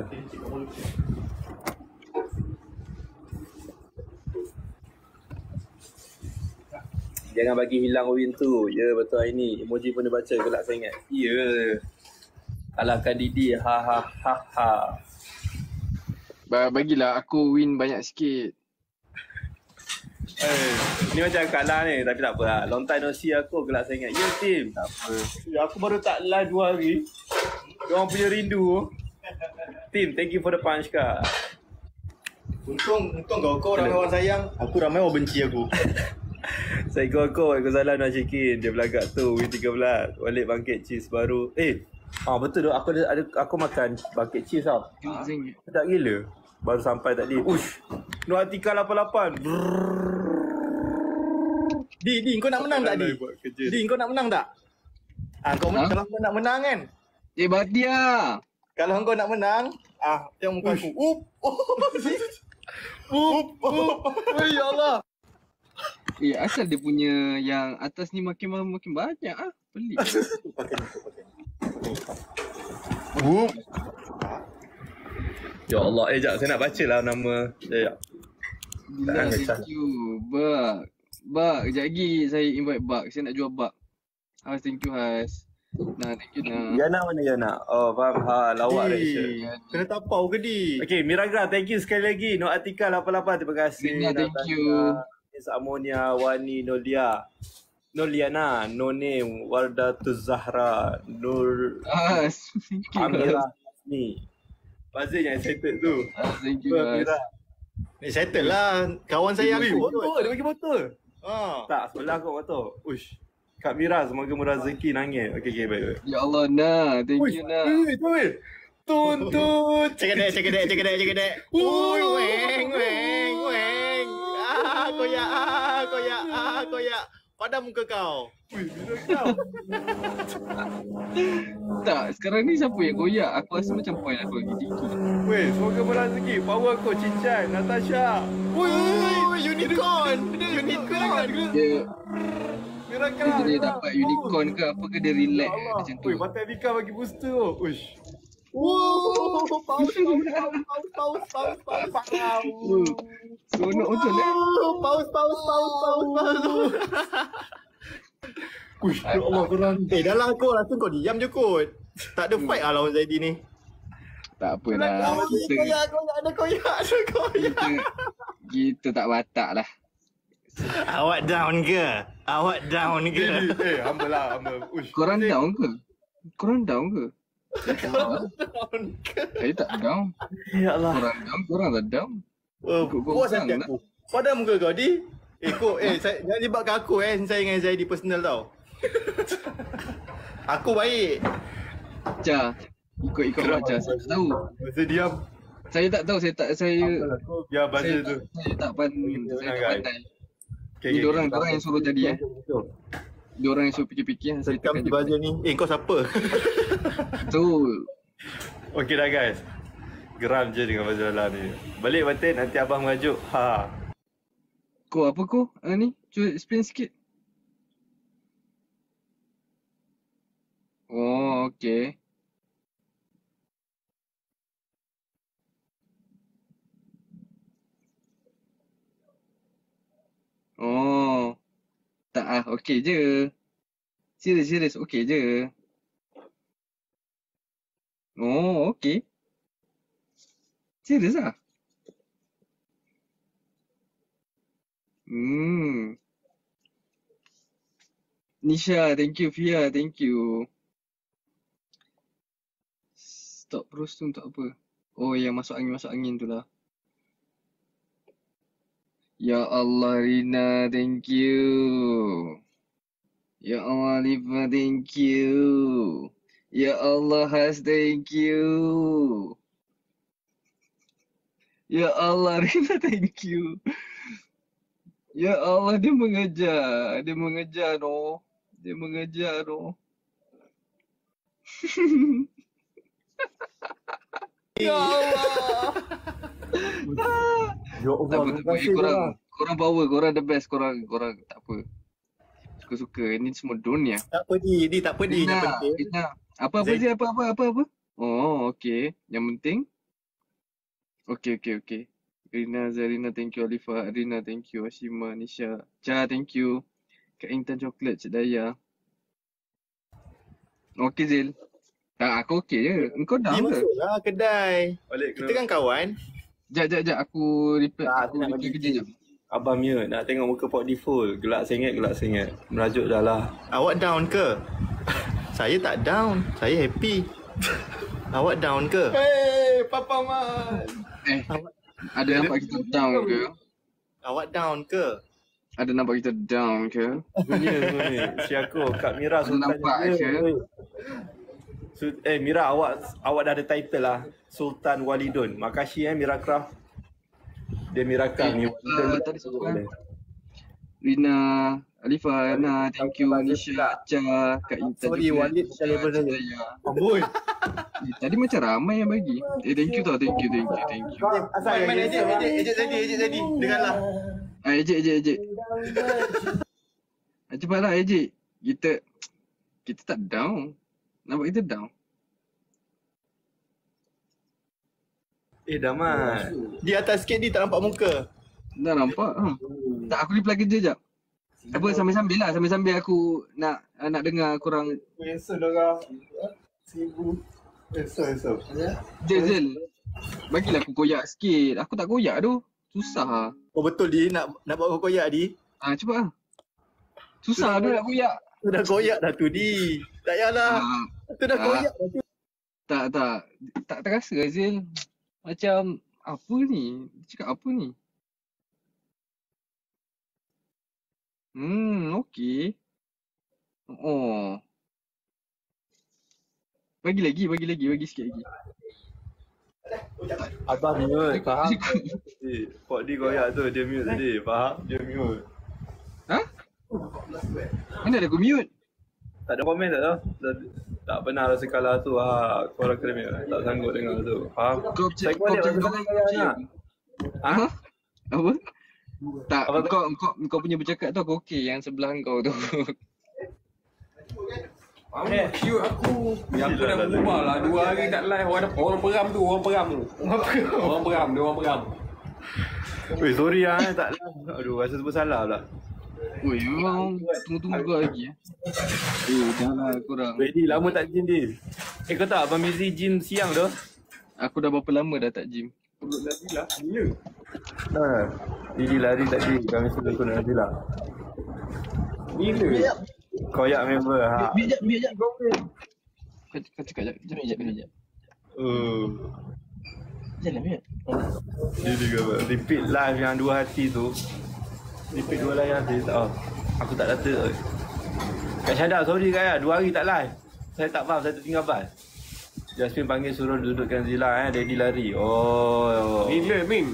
Jangan bagi hilang win tu. Ya betul hari ni. Emoji pun dia baca, gelak sangat. Ya. Kalahkan Didi. Ha. Bagilah aku win banyak sikit. Ni macam kalah ni. Tapi tak apa lah. Long time no see aku gelak sangat. Ya team. Tak apa. Aku baru tak live 2 hari. Diorang punya rindu. Team, thank you for the punch kak. Untung kau ramai orang sayang. Aku ramai orang benci aku. Saya Waalaikumsalam Nashikin. Dia belagak tu. Win 13. Balik bangkit cheese baru. Betul tu. Aku makan bangkit cheese tau. Sedap gila. Baru sampai tadi. Ush. Nur Atika 88. Di, kau nak menang tak Di? Di, kau nak menang tak? Kau kalau kau nak menang kan? Batia. Kalau kau nak menang, tengok muka aku. Ya Allah. Asal dia punya yang atas ni makin banyak pelik. Ya Allah. Sekejap. Saya nak baca lah nama. Sekejap. Thank you. Bak. Sekejap lagi saya invite Bak. Saya nak jual Bak. Thank you Has. Nah, thank you nah. Yana mana Yana? Oh, faham. Ha, lawak Di, reaction. kena tapau ke Di? Okay, Miragra, thank you sekali lagi. Nur Atika 88, terima kasih. Rina, thank you. Miss Amonia, Wani, Nolia. Noliana, No Name, Wardatuz Zahra, Nur Thank you. Amira ni. Fazil yang excited tu. Thank you guys. Amira. Ni settle lah. Kawan saya ambil botol. Oh, dia bagi botol. Ha. Tak, sebelah kau botol. Uish. Kak Mira, semoga murah rezeki nangis. Okay, baik. Ya Allah nah, thank you nah. Tuntut. Cek kedek. Ui, weng. Koyak. Padam muka kau. Tak, sekarang ni siapa yang koyak? Aku rasa macam point aku lagi tinggi. Weh, semoga murah rezeki. Power kau cincang, Natasha. Ui, unicorn. Dia Miragra. dia dapat unicorn ke apa ke dia relax macam tu. Weh, Mata Vika bagi booster tu. Uish. Paus. Seronok betul Paus. Uish, ya Allah korang. Dah lah kau langsung kau diam je kot. Tak ada fight lah lawan Zaidi ni. Tak apalah. Kita tak batak lah. Awak down ke? Humble lah. Uish. Korang down ke? Saya tak down. Ya Allah. Korang tak down. Puas hati aku. Padam muka kau Di. Jangan libatkan aku saya dengan Zaidi personal tau. Aku baik. Ca, ikut Raja. Saya tak tahu. Masa diam. Saya tak tahu. Biar bahasa tu. Saya tak pandai. Okay, Ni diorang yang suruh jadi Diorang yang suruh fikir-fikir. Saya Sekam tekan di baju ni. Kau siapa? Betul. Okay dah guys. Geram je dengan Fazil Alam ni. Balik Batin, nanti abang mengajuk. Ha. Kau apa kau? Ni, cuba explain sikit. Oh, okay. Oh. Tak okey je. Serius, okey je. Oh, okey. Serius ah? Nisha, thank you. Fia, thank you. Stop terus tu untuk apa? Oh, yang masuk angin tu lah. Ya Allah, Rina, thank you. Ya Allah, Liva, thank you. Ya Allah, Has, thank you. Ya Allah, Rina, thank you. Ya Allah, dia mengejar no. Ya Allah. Ya Allah, Tak apa. Korang power, korang the best, korang tak apa. Suka-suka, ni semua dunia. Tak apa Di, tak apa Di. Yang penting. Rina. Apa je, apa? Oh, okey. Yang penting. Okey. Rina, Zarina, thank you. Alifa, Rina, thank you. Ashima, Nisha. Cha, thank you. Kak Intan Coklat, Cik Daya. Okey, Zil. Tak, aku okey je. Engkau dah Dia ke? masuklah kedai. Balik Kita kan kawan. Sekejap. Aku reply. Tak, Aku nak reply bagi kerja jap. Abang Mia nak tengok muka Pok Default. Gelak sengit. Merajuk dah lah. Awak down ke? Saya tak down. Saya happy. Awak down ke? Hey, Papa Man. Ada nampak kita down ke? Awak down ke? Ada nampak kita down ke? Dunia semua ni. Si aku, Kak Mira Ada nampak ke? Mira, awak dah ada title lah. Sultan Walidun. Makasih Mira Craft. Dia Mira Craft ni. Tadi soalan. Rina, Alifa, Ana, thank you. Nisha, Cha, Kak Intan. Sorry, Walid bukan level saya. Amboi. Tadi macam ramai yang bagi. Thank you tau. Thank you. Asal ejek Zaidi. Dengarlah. Ejek. Cepatlah ejek. Kita tak down. Nampak kita down. Damat. Di atas sikit Di tak nampak muka. Dah nampak. Tak, aku reply kerja jap. Apa sambil-sambil lah, sambil-sambil aku nak dengar korang. Esok dorang sibuk. Esok. Zel, bagilah aku koyak sikit. Aku tak koyak tu. Susah lah. Oh betul Di, nak buat kau koyak Di. Cuba lah. Susah tu nak koyak. Tu dah koyak dah tu Di. Tak payahlah. Tu dah koyak dah tu. Tak terasa Azil. Macam apa ni? Cakap apa ni? Okey. Oh. Bagi sikit lagi. Abang mute, faham? Pok D koyak tu, dia mute tadi, faham? Dia mute. Ha? Mana ada aku mute? Tak ada komen tak tahu? Tak pernah rasa kalah tu, korang kena mute. Tak sanggup dengar tu, faham? Kau Ha? Apa? Tak, kau punya bercakap tu aku okey, yang sebelah kau tu. Cute aku. Yang aku dah berubah lah. 2 hari tak live. Orang peram tu. Orang peram. Weh, sorry tak live. Aduh, rasa bersalah pula. Oi, memang tunggu lagi janganlah korang. Ready, lama tak gym Di. Kau tahu Abang Mizi gym siang tu? Aku dah berapa lama dah tak gym. Didi lari tadi, kami sudah kena lari lah. Gila. Koyak member ha. Biar kau cakap sekejap. Jalan biar. Jadi ke repeat live yang 2 hati tu. Repeat 2 live yang hati aku tak data. Kak Syada, sorry Kak 2 hari tak live. Saya tak faham, saya tertinggal bas. Jasmine panggil suruh dudukkan Zila Daddy lari. Oh. Gila Min.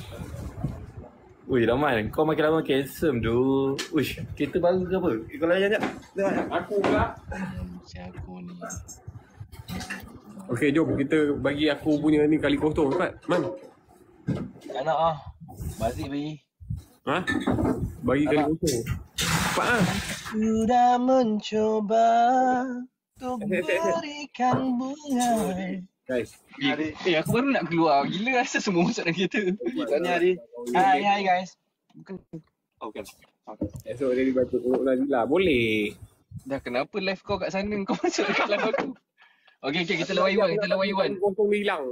Ui Rahman, kau makin lama handsome tu. Uish, kereta baru ke apa? Kau layan sekejap. Aku pula. Siapa ni? Okey, jom kita bagi aku punya ni kali kosong cepat. Man. Tak nak Bazik bagi. Ha? Bagi kali kosong. Cepat ah. Sudah mencoba untuk berikan bunga. Guys. Aku baru nak keluar. Gila rasa semua masuk dalam kereta. Tanya Adi. Hai guys. Okay. Esok dia dibantu tengok Nazila. Boleh. Dah kenapa live kau kat sana kau masuk dekat live aku? Okay, kita lawan Iwan. Kosong dia hilang.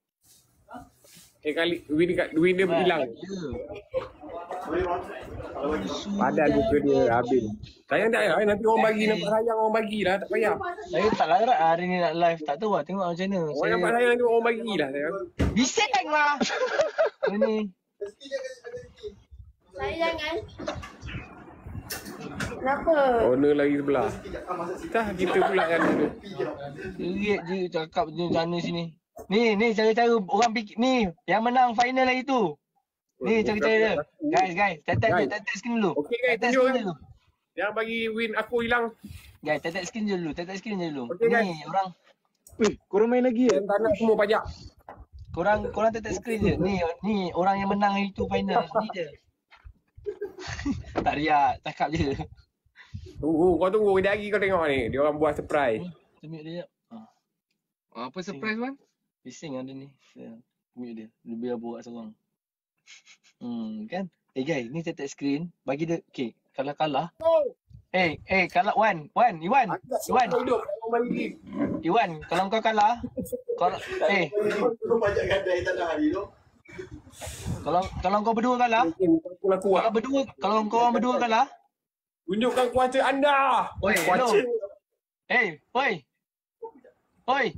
Kali win dia hilang. Padan muka dia habis. Sayang tak payah, nanti orang bagi nampak sayang orang bagilah, tak payah. Saya tak larat hari ni nak live. Tak tahu lah, tengok macam mana. Orang nampak sayang nanti orang bagilah sayang. Bising lah. Ini. Sayang kan? Kenapa? Owner lagi sebelah. Kita pula yang tu. Lihat je cakap je sana sini. Ni cara-cara orang fikir. Ni yang menang final hari tu. Ni cara-cara dia. Guys, tetek screen dulu. Okey guys, tunjuk kan. Yang bagi win aku hilang. Guys, tetek screen je dulu. Okey, guys. Ni orang Korang main lagi Yang tak nak semua pajak. korang tetek screen je. Ni orang yang menang hari tu final. Ni je. Tak riak, cakap je. Kau tunggu kejap lagi kau tengok ni. Dia orang buat surprise. Mute dia. Apa surprise man? Bising ada ni. Mute dia. Lebih borak seorang. Kan? Guys, ni tetek screen. Bagi dia. Okay, kalau kalah. Kalah Iwan. Iwan, kalau kau kalah. Kau pajak gadai tak ada hari tu. Kalau kau berdua kalah. Kalau kau orang berdua kalah. Tunjukkan kuasa anda. Kuasa. Oi.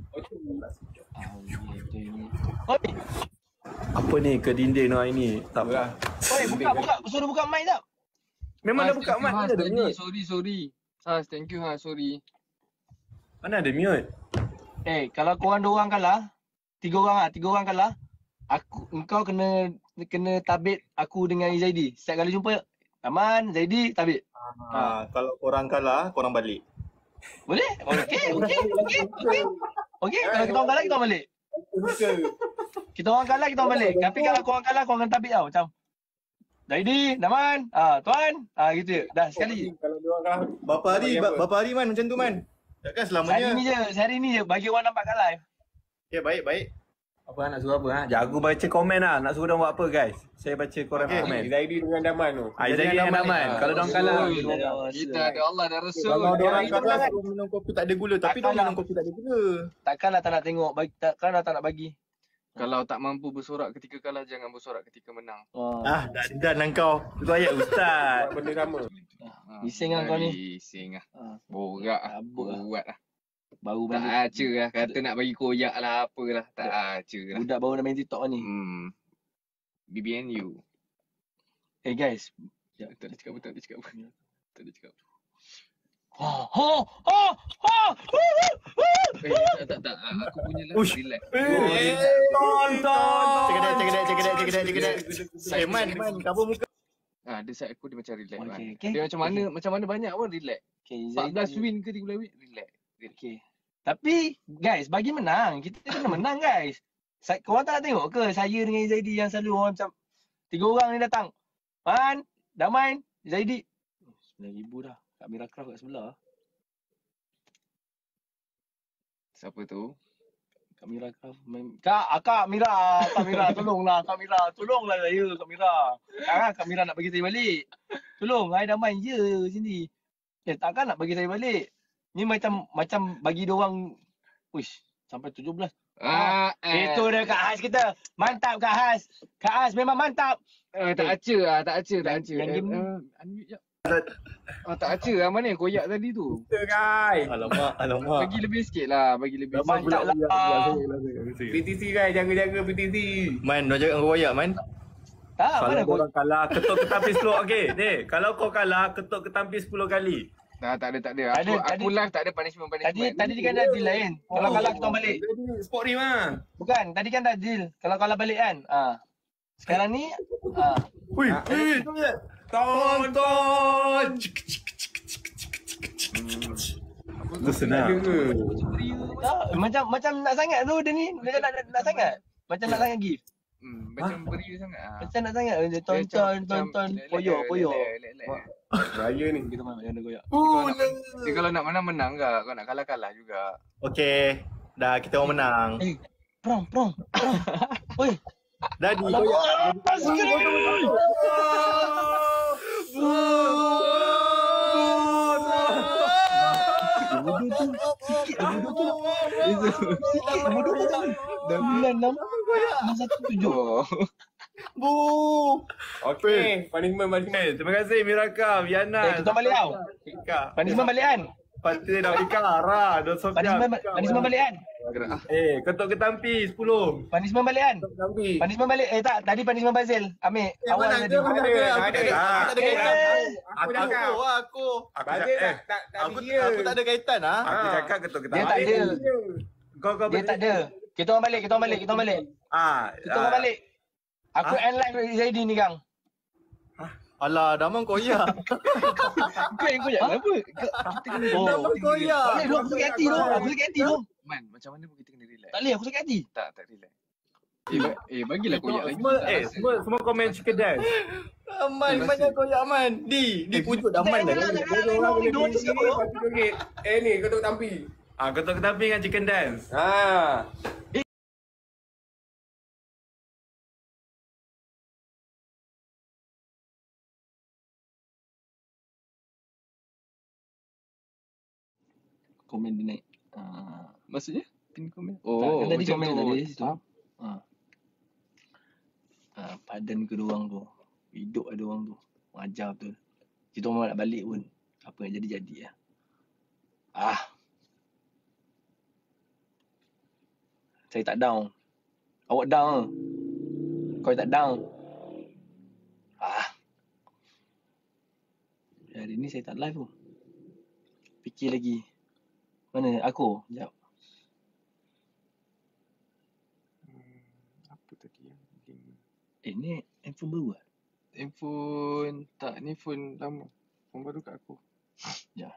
Apa ni ke dinding hari ni? Tak apa. Oi, buka. Suruh buka mic tak? Memang dah buka mic. Mana ada mute? Sorry. Thank you sorry. Mana ada mute? Kalau korang 2 orang kalah, 3 orang kalah, engkau kena tabik aku dengan Zaidi. Setiap kali jumpa, Aman, Zaidi, tabik. Kalau korang kalah, korang balik. Boleh? Okey, kalau kita orang kalah, kita orang balik. Kita orang kalah, kita orang balik. Tapi kalau korang kalah, korang kena tabik tau. Macam Zaidi, Naman, Tuan, gitu je. Dah sekali. Kalau dia orang kalah. Berapa hari man macam tu man? Takkan selamanya. Sehari ni je, bagi orang nampak kat live. Ya baik. Apa nak suruh apa? Jago baca komen lah. Nak suruh diorang buat apa guys? Saya baca korang komen. Zaidi dengan Daman tu. Zaidi dengan Daman. Kalau diorang kalah. Kita ada Allah dan Rasul. Kalau diorang kalah suruh minum kopi tak ada gula. Tapi diorang minum kopi tak ada gula. Takkanlah tak nak tengok. Takkanlah tak nak bagi. Kalau tak mampu bersorak ketika kalah, jangan bersorak ketika menang. Dan kau. Itu ayat ustaz. Buat benda sama. Bising lah kau ni. Bising lah. Borak lah. Abuk lah. Buat lah. Baru Tak main aca lah. Kata nak bagi koyak lah apalah. Tak aca lah. budak baru nak main TikTok ni. BBNU. Guys. Tak ada cakap apa. Tak ada cakap. Tak. Aku punya lah. Relax. Tonton. Man, cover muka. Dia side aku dia macam relax. Okay. Dia macam mana banyak pun relax. 14 win ke 13 win, relax. Okay. Tapi guys, bagi menang. Kita kena menang guys. Korang tak nak tengok ke saya dengan Zaidi yang selalu orang macam 3 orang ni datang. Man, Daman, Zaidi. 9,000 dah. Kak Mira Craft kat sebelah. Siapa tu? Kak Mira Craft. Kak Mira, tolonglah Kak Mira. Tolonglah saya Kak Mira. Sekarang Kak Mira nak bagi saya balik. Tolong, hai Daman je sini. Takkan nak bagi saya balik. Ni macam bagi dia orang wish sampai 17. Itu dia Kak Has kita. Mantap Kak Has. Kak Has memang mantap. Tak aca. Yang game ni. Unmute jap. Tak aca lah. Mana yang koyak tadi tu? Guys. Alamak. Bagi lebih sikit lah. Mantap lah. PTC guys, jaga-jaga PTC. Man, dah jangan koyak man. Tak, Kalau mana kau? korang kalah, ketuk ketampis 10. Okay, ni. Kalau kau kalah, ketuk ketampis 10 kali. Tak ada. Aku live tak ada punishment. Tadi kan dah deal lain. Kalau kalah kita orang balik. Sport ni mah. Bukan, tadi kan dah deal. Kalau kalah balik kan. Sekarang ni Wih, tonton. Itu senang. macam nak sangat tu dia ni. Dia nak sangat. Macam nak sangat gift. Macam beria sangat. Macam nak sangat. Dia tonton. Poyo. Raya ni. Kita main jangan goyak. Dia kalau nak menang ke? Kau nak kalah juga. Okay, dah kita orang menang. Prong. Oi. Dah di koyak. Dah bulan 6 Bu. Okay, punishment. Terima kasih Miraka, Viana. Kita balik tau. Punishment balik kan? Patut dah Ikara, dah Sofia. Punishment balik kan? Ketuk ketampi 10. Punishment balik kan? Tapi Punishment balik. Tak, tadi punishment Fazil. Ambil. Awal tadi. Aku Aku tak ada kaitan ah. Aku cakap ketuk Dia tak ketampi. ada. Dia tak ada. Kita orang balik. Kita orang balik. Aku end live Zaidi ni Kang. Alah, Daman koyak. Kau yang koyak kenapa? Daman koyak. Aku sakit hati tu. Man, macam mana pun kita kena relax. Tak boleh, aku sakit hati. Tak relax. Bagilah koyak lagi. Semua komen chicken dance. Aman, banyak koyak Aman. Di pujuk Daman dah. Ni ketuk tampi. Ketuk ketampi dengan chicken dance. Komen dia naik. Maksudnya? Pin komen? Kan tadi macam komen tu. tadi situ. Padan ke doang tu. Hidup ada orang tu. Ajar betul. Kita orang nak balik pun. Apa yang jadi-jadi lah. Saya tak down. Awak down ke? Kau tak down. Hari ni saya tak live pun. Fikir lagi. Mana aku? Sekejap. Apa tadi yang Ni handphone baru lah. handphone tak, ni phone lama. Phone baru kat aku. Ya.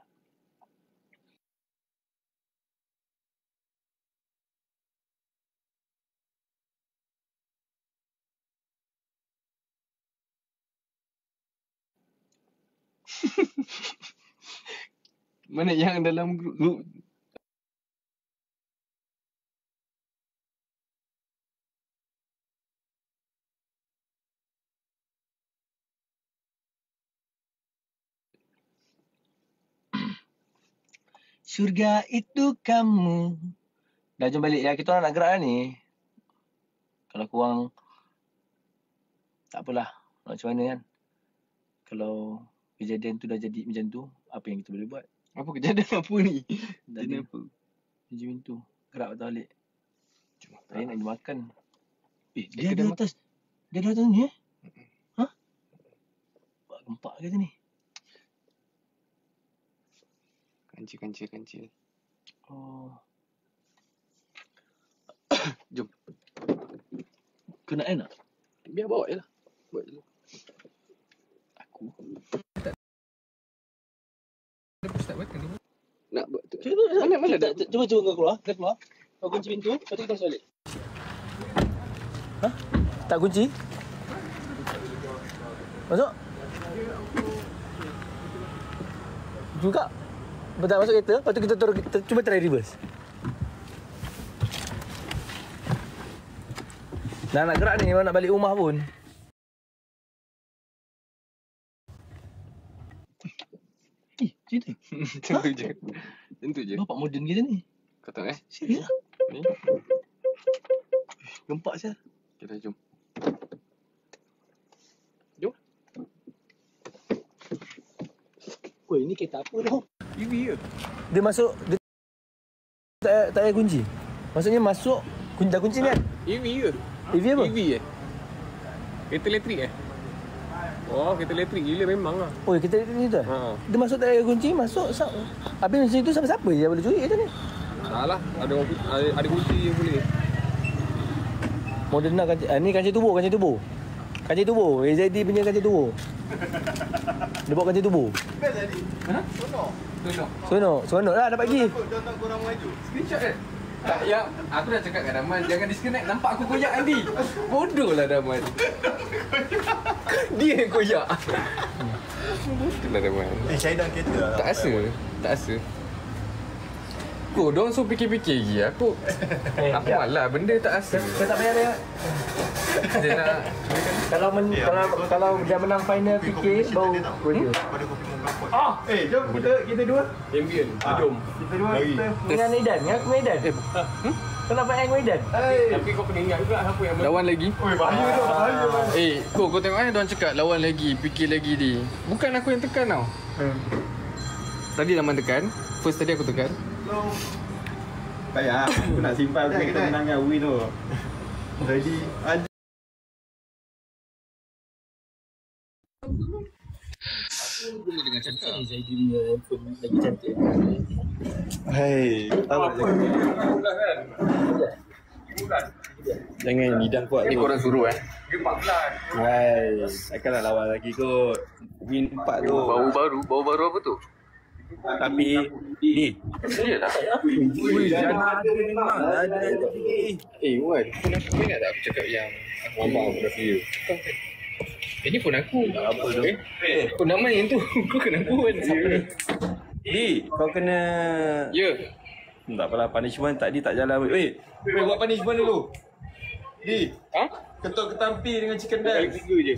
Mana yang dalam grup Surga itu kamu. Dah jom balik ya. Kita orang nak gerak dah ni. Kalau korang tak apalah. Macam mana kan. Kalau kejadian tu dah jadi macam tu, apa yang kita boleh buat? Apa kejadian apa ni? Tadi apa? Macam tu. Gerak patah balik. Saya nak makan. Dia ada atas. Dia ada atas ni Ha? Buat gempak ke ni? Kancil. Oh. Jom. Kena nak? Biar bawa je lah. Buat dulu. Aku. Nak buat tu. Mana dah? Cuba kau keluar. Kita keluar. Kau kunci pintu. Lepas tu kita masuk balik. Ha? Tak kunci? Masuk? Juga. Betul masuk kereta. Lepas tu kita cuba try reverse. Dah nak gerak ni. Nak balik rumah pun. Cerita. Tentu je. Bapak moden kita ni. Kau tahu Serius? Ni. Gempak saya. Kita jom. Woi, ni kereta apa tu? EV ke? Dia masuk, dia tak payah kunci. Maksudnya masuk, dah kunci ni kan? EV ke? EV apa? EV Kereta elektrik Oh, kereta elektrik gila memang lah. Oh, kita ni tu. Ha. Dia masuk tak payah kunci, masuk. Habis macam itu siapa-siapa je boleh curi kat ni. Salah, ada kunci je boleh. Moderna kancil, ni kancil tubuh. Kancil tubuh, AZD punya kancil tubuh. Dia bawa kancil tubuh. Best tadi. Ha? Seronok lah dapat pergi. Dah nak korang maju. Screenshot kan? Tak, ya. Aku dah cakap kat Daman, jangan disconnect. Nampak aku koyak Andi. Bodoh lah Daman. Dia yang koyak. Bodoh lah Daman. Saya dah kereta lah. Tak rasa. Kau diorang suruh fikir-fikir lagi. Aku malah benda tak rasa. Kau tak payah dia. Dia nak Kalau dia menang final fikir baru dia. Pada kopi mau berapa? Jom kita dua. Ambient, jom. Kita dua kita. Dengan Aidan, aku Aidan. Kenapa yang Aidan? Tapi kau kena ingat juga siapa yang lawan lagi. Oi, bahaya tu, bahaya. Kau tengok diorang cakap lawan lagi, fikir lagi ni. Bukan aku yang tekan tau. Tadi Daman tekan. First tadi aku tekan. Baik aku nak simpan untuk kemenangan win tu. Jadi ada Boleh dengan cakap. Zaidi punya handphone lagi cantik. Hei, tahu tak? Bulan kan? Bulan. Jangan lidah kuat Ni tu. korang suruh Dia 14. Hai, takkan nak lawan lagi kot. Win 4 tu. Baru apa tu? Tapi ni. Ya tak? Ui, jangan ada memang. Ada. Wan, kau ingat tak aku cakap yang aku abang aku dah video? Ini pun aku. Apa tu? Kau nak main tu. Kau kena buat. Di, kau kena Ya. tak apalah, punishment tadi tak jalan. Weh, buat punishment dulu. Di, Ha? ketuk ketampi dengan chicken dance. 3 je.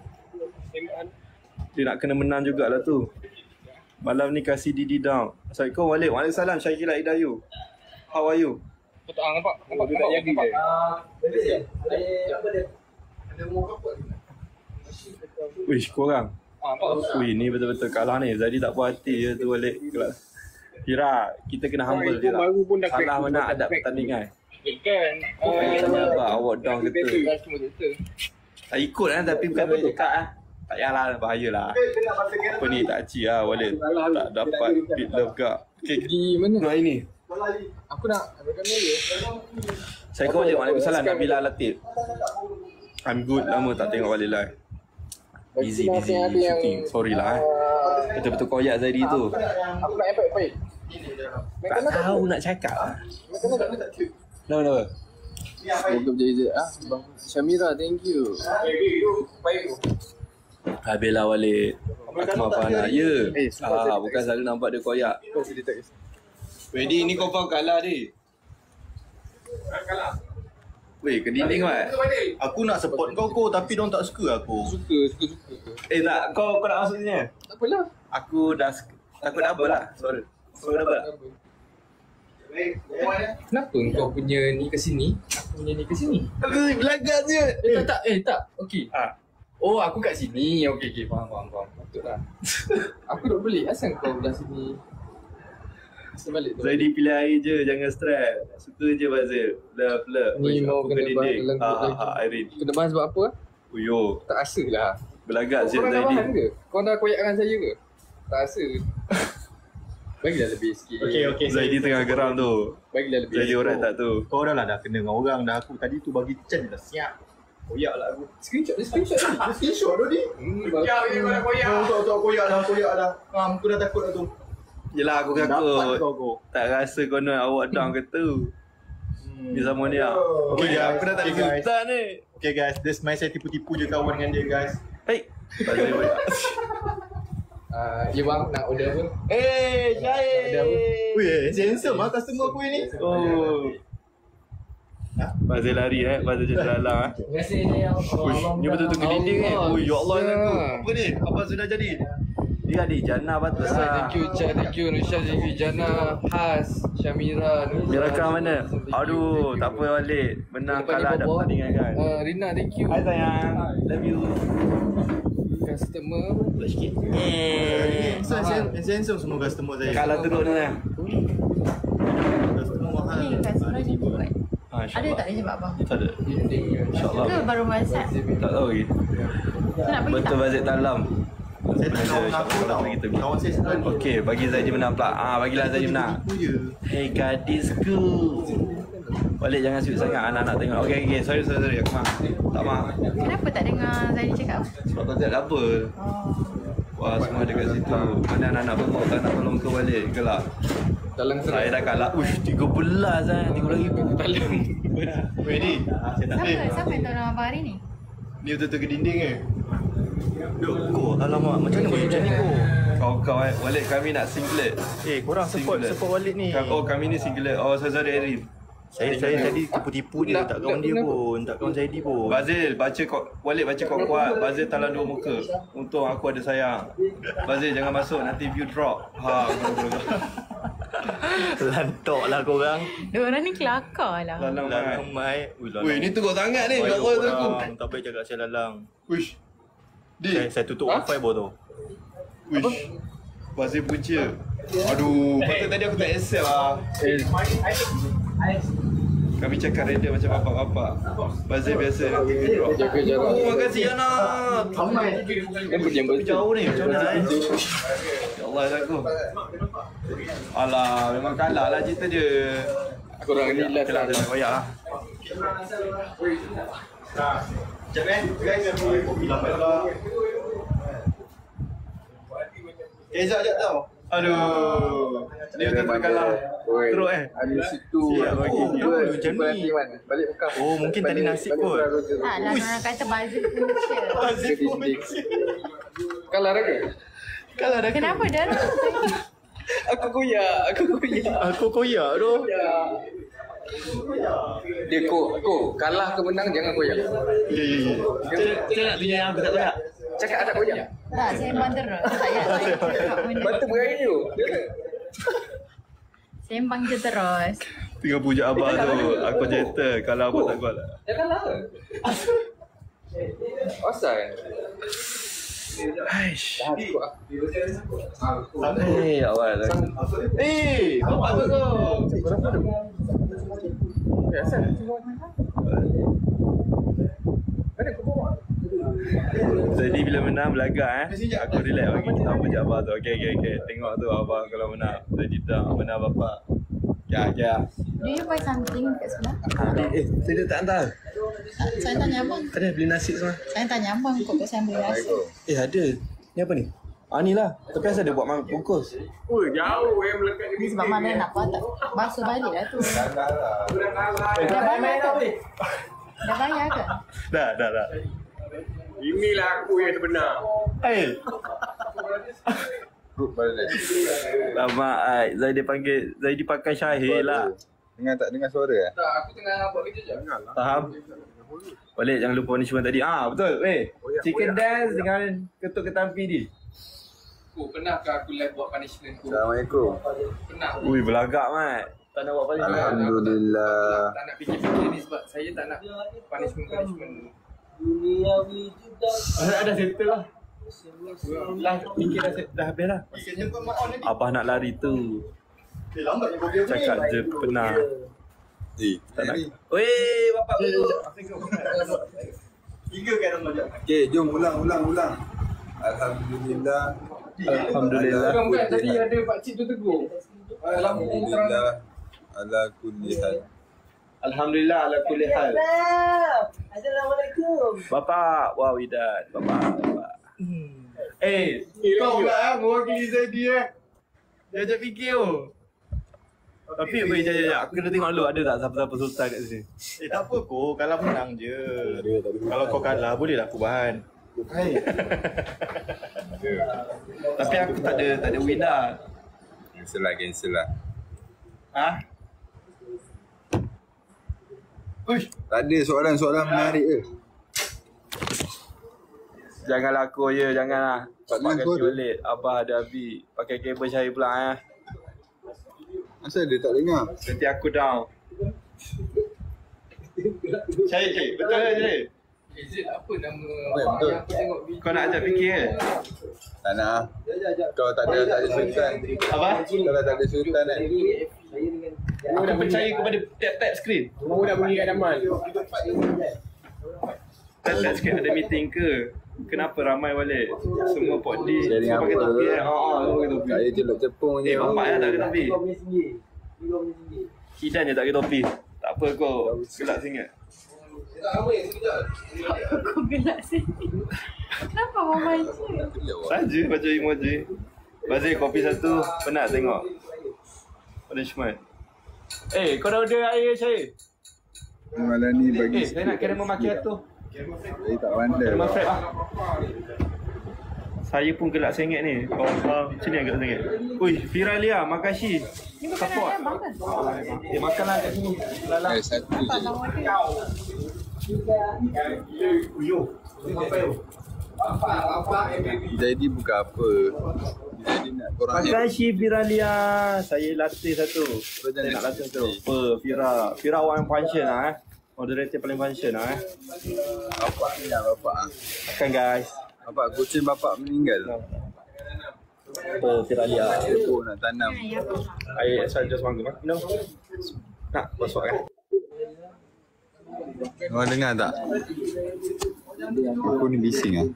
Dia nak kena menang jugalah tu. Malam ni kasih Didi down. Assalamualaikum, Waalaikumsalam, Syakila Idayu. How are you? Kau tak nampak? Nampak tak jaga je. Wish, korang. Nampak? Wih, ni betul-betul kalah ni. Jadi tak puas hati je tu balik kelas. Kira, kita kena humble je lah. Baru pun dah Salah mana adab pertandingan. Kan? Sabar, awak down kita. Tak ikut kan, tapi bukan boleh cakap lah. Tak payahlah, bahayalah. Apa ni, tak aci lah, Walid. Tak dapat beat love gak. Okay, Di mana? Nah ini. Aku nak ambilkan dia. Saya kau je, Waalaikumsalam, Nabila Latif. I'm good, lama tak tengok Walid live. Busy shooting. Sorry lah. Betul-betul koyak Zaidi tu. Aku nak efek-efek. Tak tahu nak cakap. No. Semoga berjaya. Bang Syamira, thank you. Baik. Habislah Walid. Aku maafkan lah. Ya. Bukan selalu nampak dia koyak. Wedi, ni kau faham kalah ni. Kalah. Weh, ke dinding Mat. Aku nak support kau tapi diorang tak suka aku. Suka. Tak, kau nak masuk sini. Tak apalah. Aku dah takut double lah. Sorry double. Kenapa kau punya ni ke sini? Aku punya ni ke sini? Belagak je. Tak. Okey. Oh, aku kat sini. Okey. Faham. Patutlah. Aku duduk beli. Asal kau belah sini? Sebalik tu. Zaidi pilih air je, jangan stres. Suka je Bazil. Love. Ni mau Aku kena dinding. bahas Airin. Kena bahas sebab apa? Uyo. Tak rasa lah. Belagak je Kau dah Zaidi. bahan ke? Kau dah koyakkan saya ke? Tak rasa. Bagilah lebih sikit. Okey. Zaidi tengah geram tu. Bagilah lebih. Zaidi orang tak tu. Kau dah kena dengan orang dah. Aku tadi tu bagi Chan dah siap. Koyak lah aku. Screenshot ni. Screenshot tu ni. Ya, ni kau dah koyak. Kau koyak dah. Aku dah takut dah tu. Yelah aku Dapat takut. kau. Tak rasa kau nak awak down ke tu. Dia sama dia. Okay, guys. Aku dah tak ada Okay, guys. sultan ni. Okay guys, this main saya tipu-tipu je kawan dengan dia guys. Hei. Bazil boleh. Ya bang, nak order apa? Syahid. Ada apa? Weh, handsome lah customer aku ni. Oh. Bazil lari Bazil jadi lalang Terima kasih ni yang Ni betul-betul ke dinding Oh ya Allah aku. Apa ni? Apa sudah jadi? Dia ni Jannah batas lah. Thank you Cha, thank you Nusha, thank you Jana, Has, Syamira, Mirakan mana? Aduh, tak apa balik. Menang kalah ada pertandingan kan. Rina, thank you. Hai sayang. Love you. Customer. Sikit. Handsome semua customer saya. Kalah teruk ni lah. Customer mahal. Ni customer je buat. Ada tak dia jawab abang? Tak ada. InsyaAllah. Ke baru WhatsApp? Tak tahu lagi. Kau nak pergi Betul tak? Bazil dalam. Saya tak kawan aku tau. Kita Kawan saya sekali. Okey, bagi Zaidi menang pula. Bagilah Zaidi menang. Tipu je. Hey gadisku. Balik jangan sweet sangat anak-anak tengok. Okey. Sorry. Aku maaf. Tak maaf. Kenapa tak dengar Zaidi cakap apa? Sebab tak ada apa. Wah, semua dekat situ. Mana anak-anak pun tak nak tolong kau balik. Gelak. Dalam Saya dah kalah. 13 RM. Dalam. Weh ni. Saya tak Siapa yang tolong abang hari ni? Ni betul-betul ke dinding ke? Duk kau. Alamak, macam mana boleh macam ni kau? Kau balik kami nak singlet. Korang support balik ni. Kami ni singlet. Oh, sorry Erin. Saya tadi tipu-tipu dia, tak kawan dia pun, tak kawan Zaidi pun. Bazil, balik baca kuat-kuat. Bazil talang dua muka. Untung aku ada sayang. Bazil jangan masuk, nanti view drop. Lantok lah korang. Dua orang ni kelakar lah. Lalang mai. Mai. Weh, ni teruk sangat ni. Ya Allah tu aku. Tak baik cakap saya lalang. Wish. Di. Saya tutup wifi baru tu. Wish. Bazil punca. Aduh, patut tadi aku tak accept lah. Kami cakap random macam bapak-bapak. Bazil biasa nanti view drop. Jaga jarak. Oh, makasih anak. Dia berdiam Tapi jauh ni, macam mana Ya Allah aku. Alah, memang kalah lah cerita dia. Korang ni last Kalah lah. dia koyak lah. Sekejap guys, kopi lambat pula. Kezak sekejap tau. Aduh. Dia betul-betul kalah. Teruk Ada situ. Siap bagi. Macam ni. Balik Mekah. Oh, mungkin tadi nasib kot. Tak lah, orang kata Bazil punca. Azif pun Kalah dah ke? kalah dah. Kenapa dah? Aku koyak. Aku koyak tu. Dia ko kalah ke menang jangan koyak. Ya. Saya nak tanya yang aku tak koyak. Cakap ada koyak. Tak, sembang terus. Tak payah cakap benda. Batu berair tu. Sembang je terus. Tengah puja abah tu. Aku cerita kalau abah tak kuat. Dia kalah ke? Asal. Aish. Dah cukup ah. Eh, awal lah. Bapak tu tu. Asal. Ada kau bawa. Jadi bila menang belagak aku relax bagi kita puja abah tu. Okey. Tengok tu abah kalau menang. Jadi dah menang bapak. Ya. Do you buy something kat sebelah? Saya tak hantar. Saya tanya abang. Ada beli nasi semua. Saya tanya abang kok saya beli nasi. Ada. Ni apa ni? Ni lah. Tapi asal dia buat bungkus. Oi, jauh melekat Ni sebab mana nak buat tak? Basuh balik lah tu. Dah bayar ke? Dah bayar ke? Dah. Inilah aku yang sebenar. Lama Zaidi pakai Syahid lah. Dengar suara Tak, aku tengah buat kerja je. Faham? Balik jangan lupa punishment tadi. Betul. Chicken dance dengan ketuk ketampi ni. Pernahkah aku live buat punishment tu? Assalamualaikum. Pernah. Ui, belagak mat. Tak nak buat punishment. Alhamdulillah. Tak nak fikir-fikir ni sebab saya tak nak punishment. Ada settle lah. Lah fikir dah habis lah. Abah nak lari tu. Lambat ni kau dia Cakap je pernah. Tak nak. Weh, bapak tu. Tiga kan remaja. Okey, jom ulang. Alhamdulillah. Alhamdulillah. Bukan tadi ada pakcik tu tegur. Alhamdulillah ala kulli hal. Alhamdulillah ala kulli hal. Assalamualaikum. Bapak, wah Widat. Bapak. Kau pula mewakili Zaidi Dia ajak fikir Tapi jap. Aku kena tengok dulu ada tak siapa-siapa sultan kat sini. Tak apa kau, kalah menang je. Kalau kau kalah bolehlah aku bahan. Hai. Tapi aku tak ada win dah. Cancel lah. Ha? Uish, tak ada soalan menarik ke? Janganlah aku je, janganlah. Soalan Pakai kau tu. balik. Abah ada Abi. Pakai kabel Syahir pula Asal dia tak dengar? Nanti aku down. Syahir, betul ke Syahir? Zid apa nama betul. yang aku tengok video. Kau nak ajak fikir ke? Tak nak. Kau tak ada sultan. Apa? Kalau tak ada sultan kan. Aku percaya kepada tap screen. Semua dah pergi kat Daman. Tap screen ada meeting ke? Kenapa ramai balik? Semua pot di. Sharing Semua pakai apa topi tu? kan? Semua pakai topi. Saya celup cepung je. Bapak yang tak pakai topi. Hidan je tak pakai topi. Tak apa kau. Gelak singat. Kau gelak sini. Kenapa mama je? Saja baca emoji. Bazir kopi satu. Penat tengok. Punishment. Kau dah order air Syahir? Malam ni bagi Saya nak caramel macchiato. Saya tak pandai. Caramel frap lah. Saya pun gelak sengit ni. Macam ni agak sengit. Ui, Firalia, makasih. Support. Makanlah kat sini. Lala. Satu je. Jadi bukan apa. Jadi nak korang Makasih Firalia. Saya latih satu. Saya nak latih satu. Apa Fira orang function lah Moderator paling function lah bapak ni lah bapak. Makan guys. Bapak kucing bapak meninggal. Apa Firalia. Aku nak tanam. Air asal just mangga. Minum. Nak masuk kan? Kau dengar tak? Aku ni bising ah.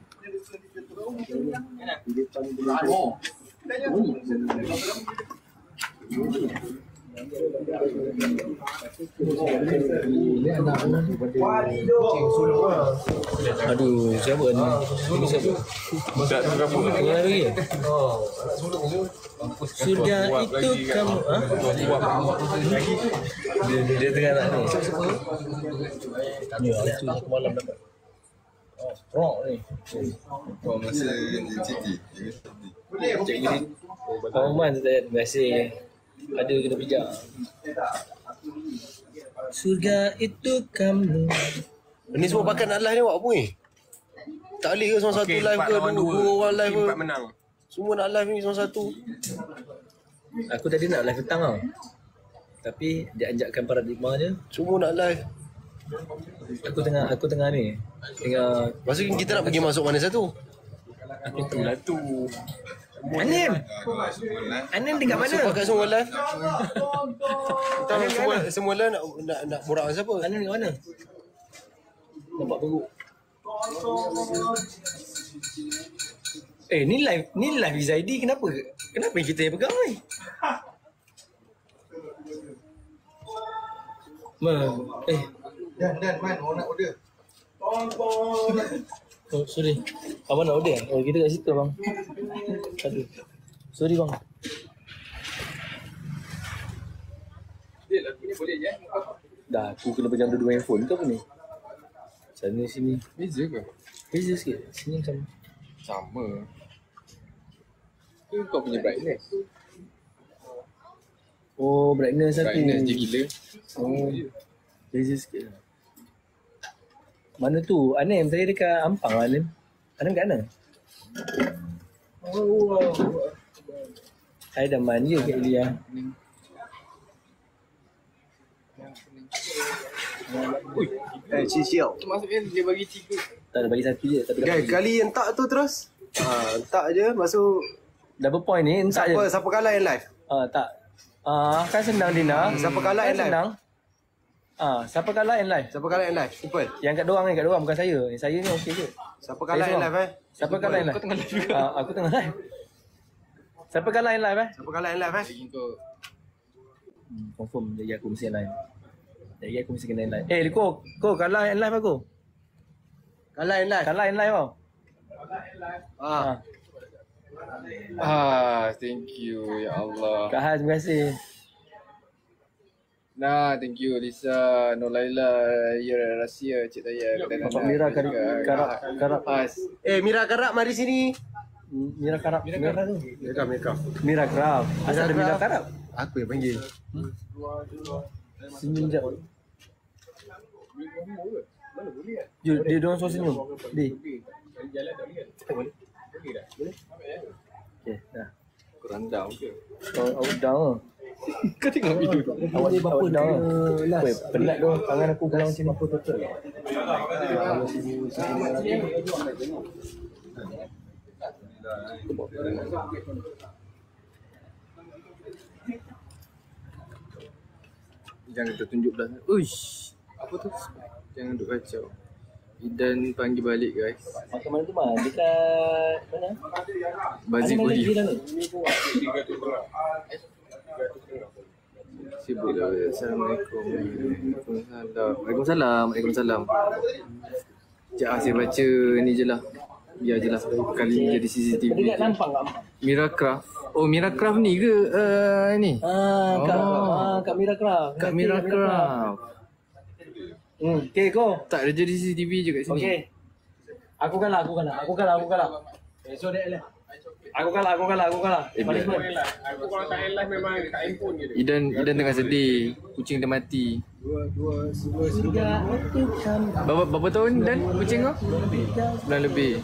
Aduh, siapa ni? Ini siapa? Tak tahu apa. Dengar lagi? Surga itu kamu. Ha? Dia tengah nak ni. Ni itu semalam dapat. Rock ni. Kau masa cuti. Cik ni. Kawan terima kasih. Ada kena pijak. Surga itu kamu. Ini semua pakai nak live ni buat apa ni? Tak boleh ke semua satu live ke? Dua orang live ke? Menang. Semua nak live ni semua satu. Aku tadi nak live petang tau. Tapi dia anjakkan paradigma je. Semua nak live. Aku tengah ni. Tengah Masa kita nak pergi masuk mana satu? itulah tu. Anim tinggal mana? So pakai semua live. Semua live nak borak dengan siapa? Anim tinggal mana? Nampak perut. Ni live Zaidi kenapa? Kenapa kita yang pegang ni? Dan man orang nak order. Oh, sorry. Abang nak order? Oh, kita kat situ bang. Aduh. Sorry bang. Dah, aku kena pegang dua-dua handphone ke apa ni? Sana sini. Beza ke? Beza sikit. Sini macam Sama. Tu kau punya brightness. oh, brightness aku. Brightness je gila. Oh, beza sikit lah. Mana tu? Anem, saya dekat Ampang lah Anem. Anem kat mana? Saya dah manja kat Ilya. Ui. Ciao. Tu maksudnya dia bagi 3. Tak ada bagi satu je. Tapi Kali yang tak tu terus. Tak je masuk. double point ni entak je. Siapa kalah yang live? Tak. Kan senang Dina. Siapa kalah yang live? Senang. Siapa kalah yang live? Siapa kalah yang live? Simple. Yang kat dorang ni, kat dorang bukan saya. Yang saya ni okey je. Siapa kalah yang live Siapa kalah yang live? Kau tengah live juga. Aku tengah live. Siapa kalah yang live Siapa kalah yang live Kau Confirm jadi aku mesti yang live. Jadi aku mesti kena yang live. Kau kalah yang live aku. Kalah yang live. Kalah yang live tau. thank you ya Allah. Kak Han, terima kasih. Nah, thank you Lisa, Nolaila, ya Rahsia, Cik Taya, Bapak Mira Karap. Mira Karap mari sini. Mira Karap. Mira tu. Mereka. Mira Karap. Asal ada Mira Karap. Aku yang panggil. Senyum jap. Jom, dia dorang suruh senyum. Di. Okay, dah. Kurang down ke? Awak down. Kau tengok video tu. Awak ni bapa down. Penat doh tangan aku kalau macam apa total. Jangan tertunjuk dah. Uish. Apa tu? Jangan duk kacau. Idan panggil balik guys. Macam mana tu mah? Dekat mana? Bazir Mana Poli. lagi dah tu? Sibuk dah. Assalamualaikum. Waalaikumsalam. Waalaikumsalam. Sekejap saya baca ni je lah. Biar je lah. Kali ni jadi CCTV. Dekat nampak tak? Mira Craft. Oh, Mira Craft ni ke ni? Kak Mira Craft. Kak Mira Craft. Okay, go. Tak ada jadi CCTV je kat sini. Okay. Aku kalah. So dia lah. Aku kalah. Punishment. Aku kalau tak live memang kat handphone je. Idan tengah sedih. Kucing dia mati. Berapa tahun Dan kucing kau? 9 lebih.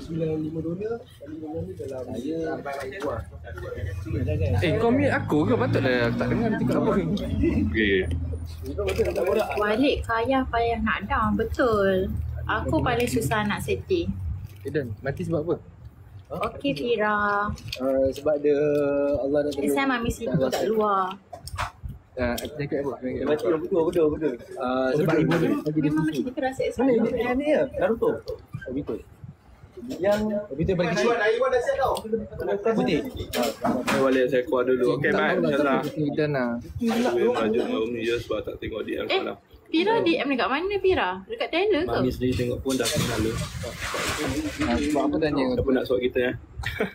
Kau mute aku ke? Patutlah aku tak dengar cakap apa. Okay. Walid payah nak down. Betul. Aku paling susah nak setting. Dan mati sebab apa? Okey Fira. Sebab dia Allah nak Saya Mami sibuk kat luar. Aku cakap apa? Betul. Sebab ibu dia Memang macam itu rasa Mana excited. yang ni ya? Naruto. Betul. Yang betul bagi kecil. Putih. Balik saya keluar dulu. Okay, bye. InsyaAllah. Idan lah. Lanjut dengan Umi je sebab tak tengok dia malam. Fira DM dekat mana Fira? Dekat Taylor ke? Mami sendiri tengok pun dah kenal lu. Sebab apa tanya? Apa nak suap kita ya?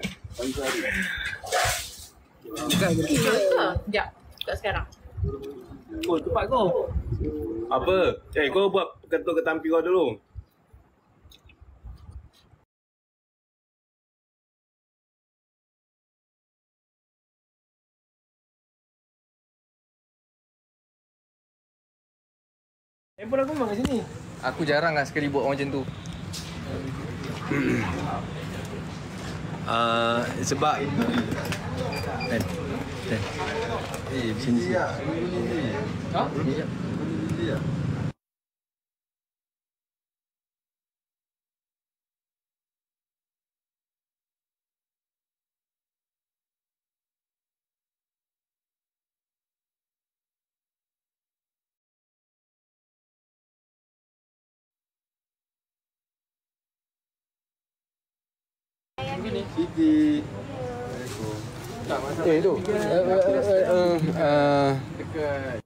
Betul ke? Sekejap. Dekat sekarang. Oh, tempat kau. Apa? Kau buat ketuk ketampi kau dulu. Handphone aku memang kat sini. Aku jarang lah sekali buat orang macam tu. Sebab Sini. Ha? Siti. Tu. Dekat.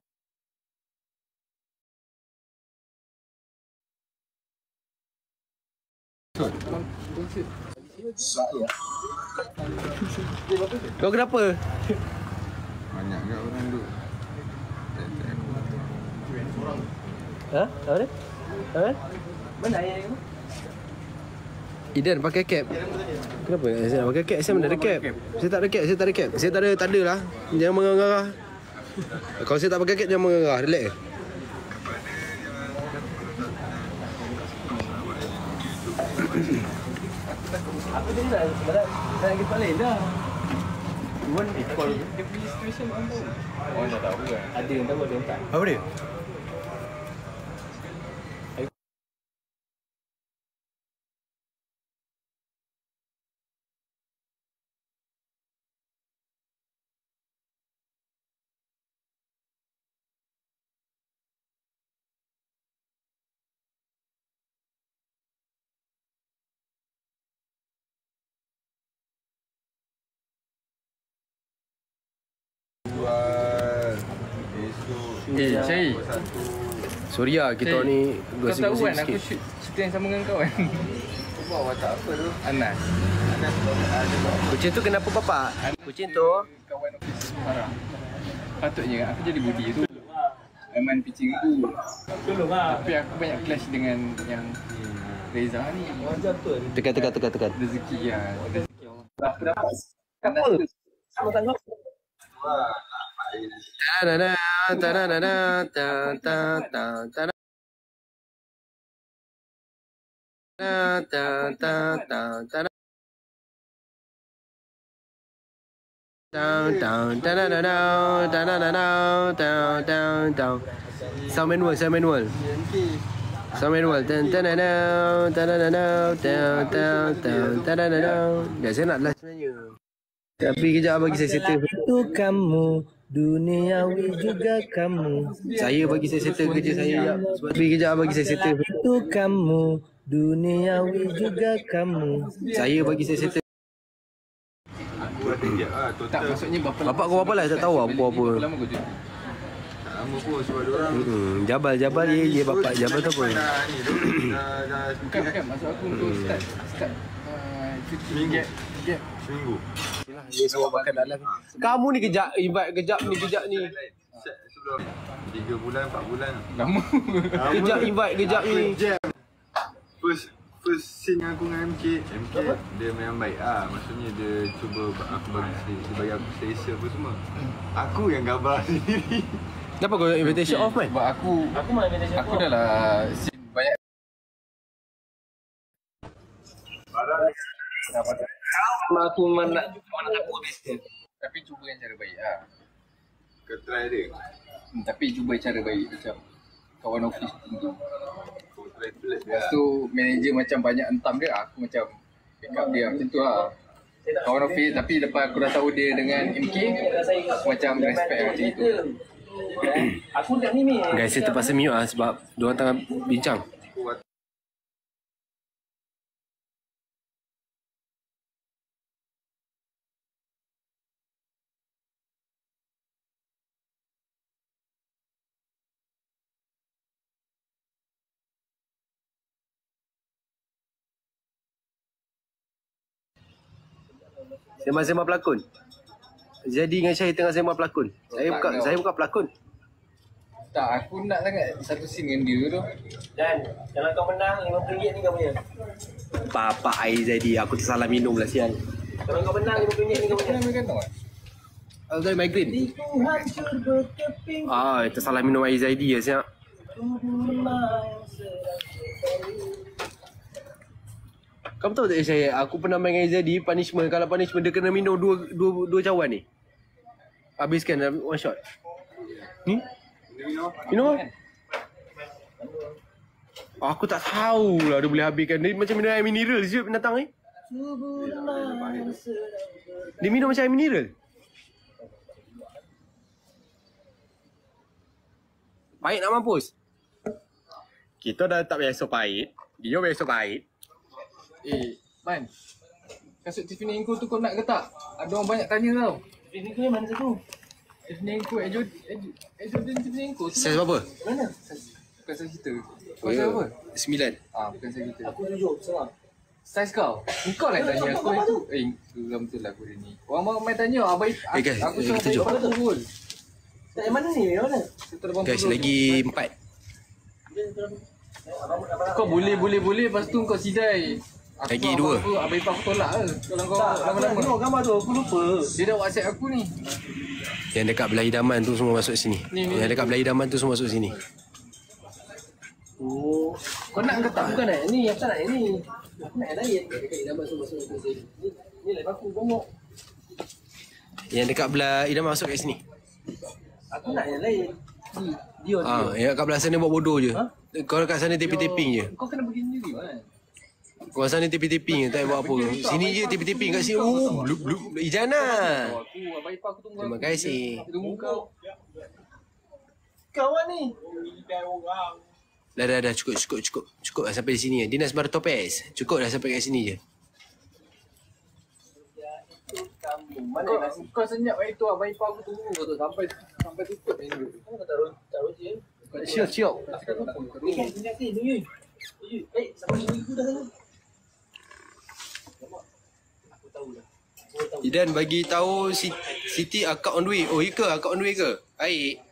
kau kenapa? Banyak ke orang tu? Ha? Apa dia? Apa? Mana ayah ni? Idan pakai cap. Kenapa? Saya nak pakai cap. Saya mana ada cap. Saya tak ada cap. Saya tak ada lah. Jangan mengarah. Kalau saya tak pakai cap jangan mengarah. Relax. Aku tadi nak pergi tempat lain dah. Cuman call. Dia punya situation orang tahu. Orang dah tahu kan. Ada yang tahu, ada yang tak. Apa dia? Syahir. Sorry lah, kita ni Kau tahu gosip-gosip kan aku sikit. shoot yang sama dengan kau kan? Wah, watak apa tu? Anas. Kucing tu kenapa bapak? Kucing tu Kawan office Farah. Patutnya aku jadi budi tu. Aman pitching aku. Tapi aku banyak clash dengan yang Reza ni. tekan. Rezeki lah. Rezeki Allah. Apa? Sama tanggung. Sound manual. Dah saya nak last sebenarnya. Tapi kejap bagi saya settle. Untuk kamu, duniawi juga kamu. Saya bagi saya settle kerja saya kejap. Tapi kejap bagi saya settle. Untuk kamu, duniawi juga kamu. Saya bagi saya settle. Tak, maksudnya berapa Bapak kau apa lah, tak tahu apa-apa. Berapa lama kau cuti? Tak lama pun sebab diorang Jabal ye bapak Jabal tu apa? Bukan, maksud aku untuk start cuti gap. seminggu. Yalah, dia semua makan dalam. Kamu ni kejap invite kejap ni. Set sebelum 3 bulan, 4 bulan. Lama. Kejap invite kejap ni. First scene aku dengan MK dia memang baik ah. Maksudnya dia cuba aku bagi dia bagi aku selesa apa semua. Aku yang gambar sendiri. Kenapa kau invitation off man? Sebab aku dah lah scene banyak. Kalau aku mana tahu best. Tapi cuba yang cara baik ah. Kau try dia. Tapi cuba cara baik macam kawan office tu. Kau try pelik dia. Lepas tu manager macam banyak entam dia, aku macam backup dia macam tu lah. Kawan office tapi lepas aku dah tahu dia dengan MK, aku macam respect macam itu. Guys, saya terpaksa mute lah sebab diorang tengah bincang. Sembang-sembang pelakon. Jadi dengan Syahir tengah sembang pelakon. Saya bukan pelakon. Tak, aku nak sangat satu scene dengan dia tu. Dan kalau kau menang RM50 ni kau punya. Bapak air jadi aku tersalah minum lah sial. Kalau kau menang RM50 ni kau punya. Kenapa kan tak? Alzheimer migraine. Tersalah minum air Zaidi ya siap. Kamu tahu tak Syahir, aku pernah main dengan Zaidi punishment. Kalau punishment dia kena minum dua cawan ni. Habiskan dalam one shot. Minum apa? Aku tak tahulah dia boleh habiskan. Dia macam minum air mineral je binatang ni. Dia minum macam air mineral. Pahit nak mampus. Kita dah tak biasa pahit. Dia biasa pahit. Man, kasut Tiffany & Co tu kau nak ke tak? Ada orang banyak tanya tau. Tiffany & Co mana satu? Tiffany & Co, Air Jordan Tiffany & Co. Saiz berapa? Mana? Bukan saiz kita. Kau saiz apa? 9. Bukan saiz kita. Aku 7, setengah. Saiz kau? Kau lah yang tanya aku itu. Betul lah aku dia ni. Orang main tanya, abai guys, aku kita suruh jom. abai aku pun. Tak yang mana ni? Yang mana? Guys, lagi 4. Kau boleh lepas tu kau sidai. Lagi 2. Abai aku tolak ke. Kalau kau lama-lama. Tengok gambar tu, aku lupa. Dia dah WhatsApp aku ni. Yang dekat belah idaman tu semua masuk sini. Yang dekat belah idaman tu semua masuk sini. Oh, kau nak ke tak? Bukan nak ni, aku tak nak yang ni. Aku nak yang lain. Dekat idaman tu masuk ke sini. Ni live aku, bongok. Yang dekat belah idaman masuk kat sini. Aku nak yang lain. Dia. Yang kat belah sana buat bodoh je. Kau dekat sana taping-taping je. Kau kena pergi sendiri kan. Kau sana taping-taping je, tak buat apa. Sini je taping-taping kat sini. Oh, bluk Ijana. Aku abai aku tunggu. Terima kasih. Tunggu kau. Kawan ni. Dah cukup dah sampai di sini. Dinas Baru Topes. Cukup dah sampai kat sini je. Kau senyap itu abang ipar aku tunggu tu sampai tutup ni. Kau taruh je. Siap. Senyap ni. Sampai minggu dah. Aku tahu dah. Idan bagi tahu Siti akak on the way. Oh, ya ke? Akak on the way ke? Baik.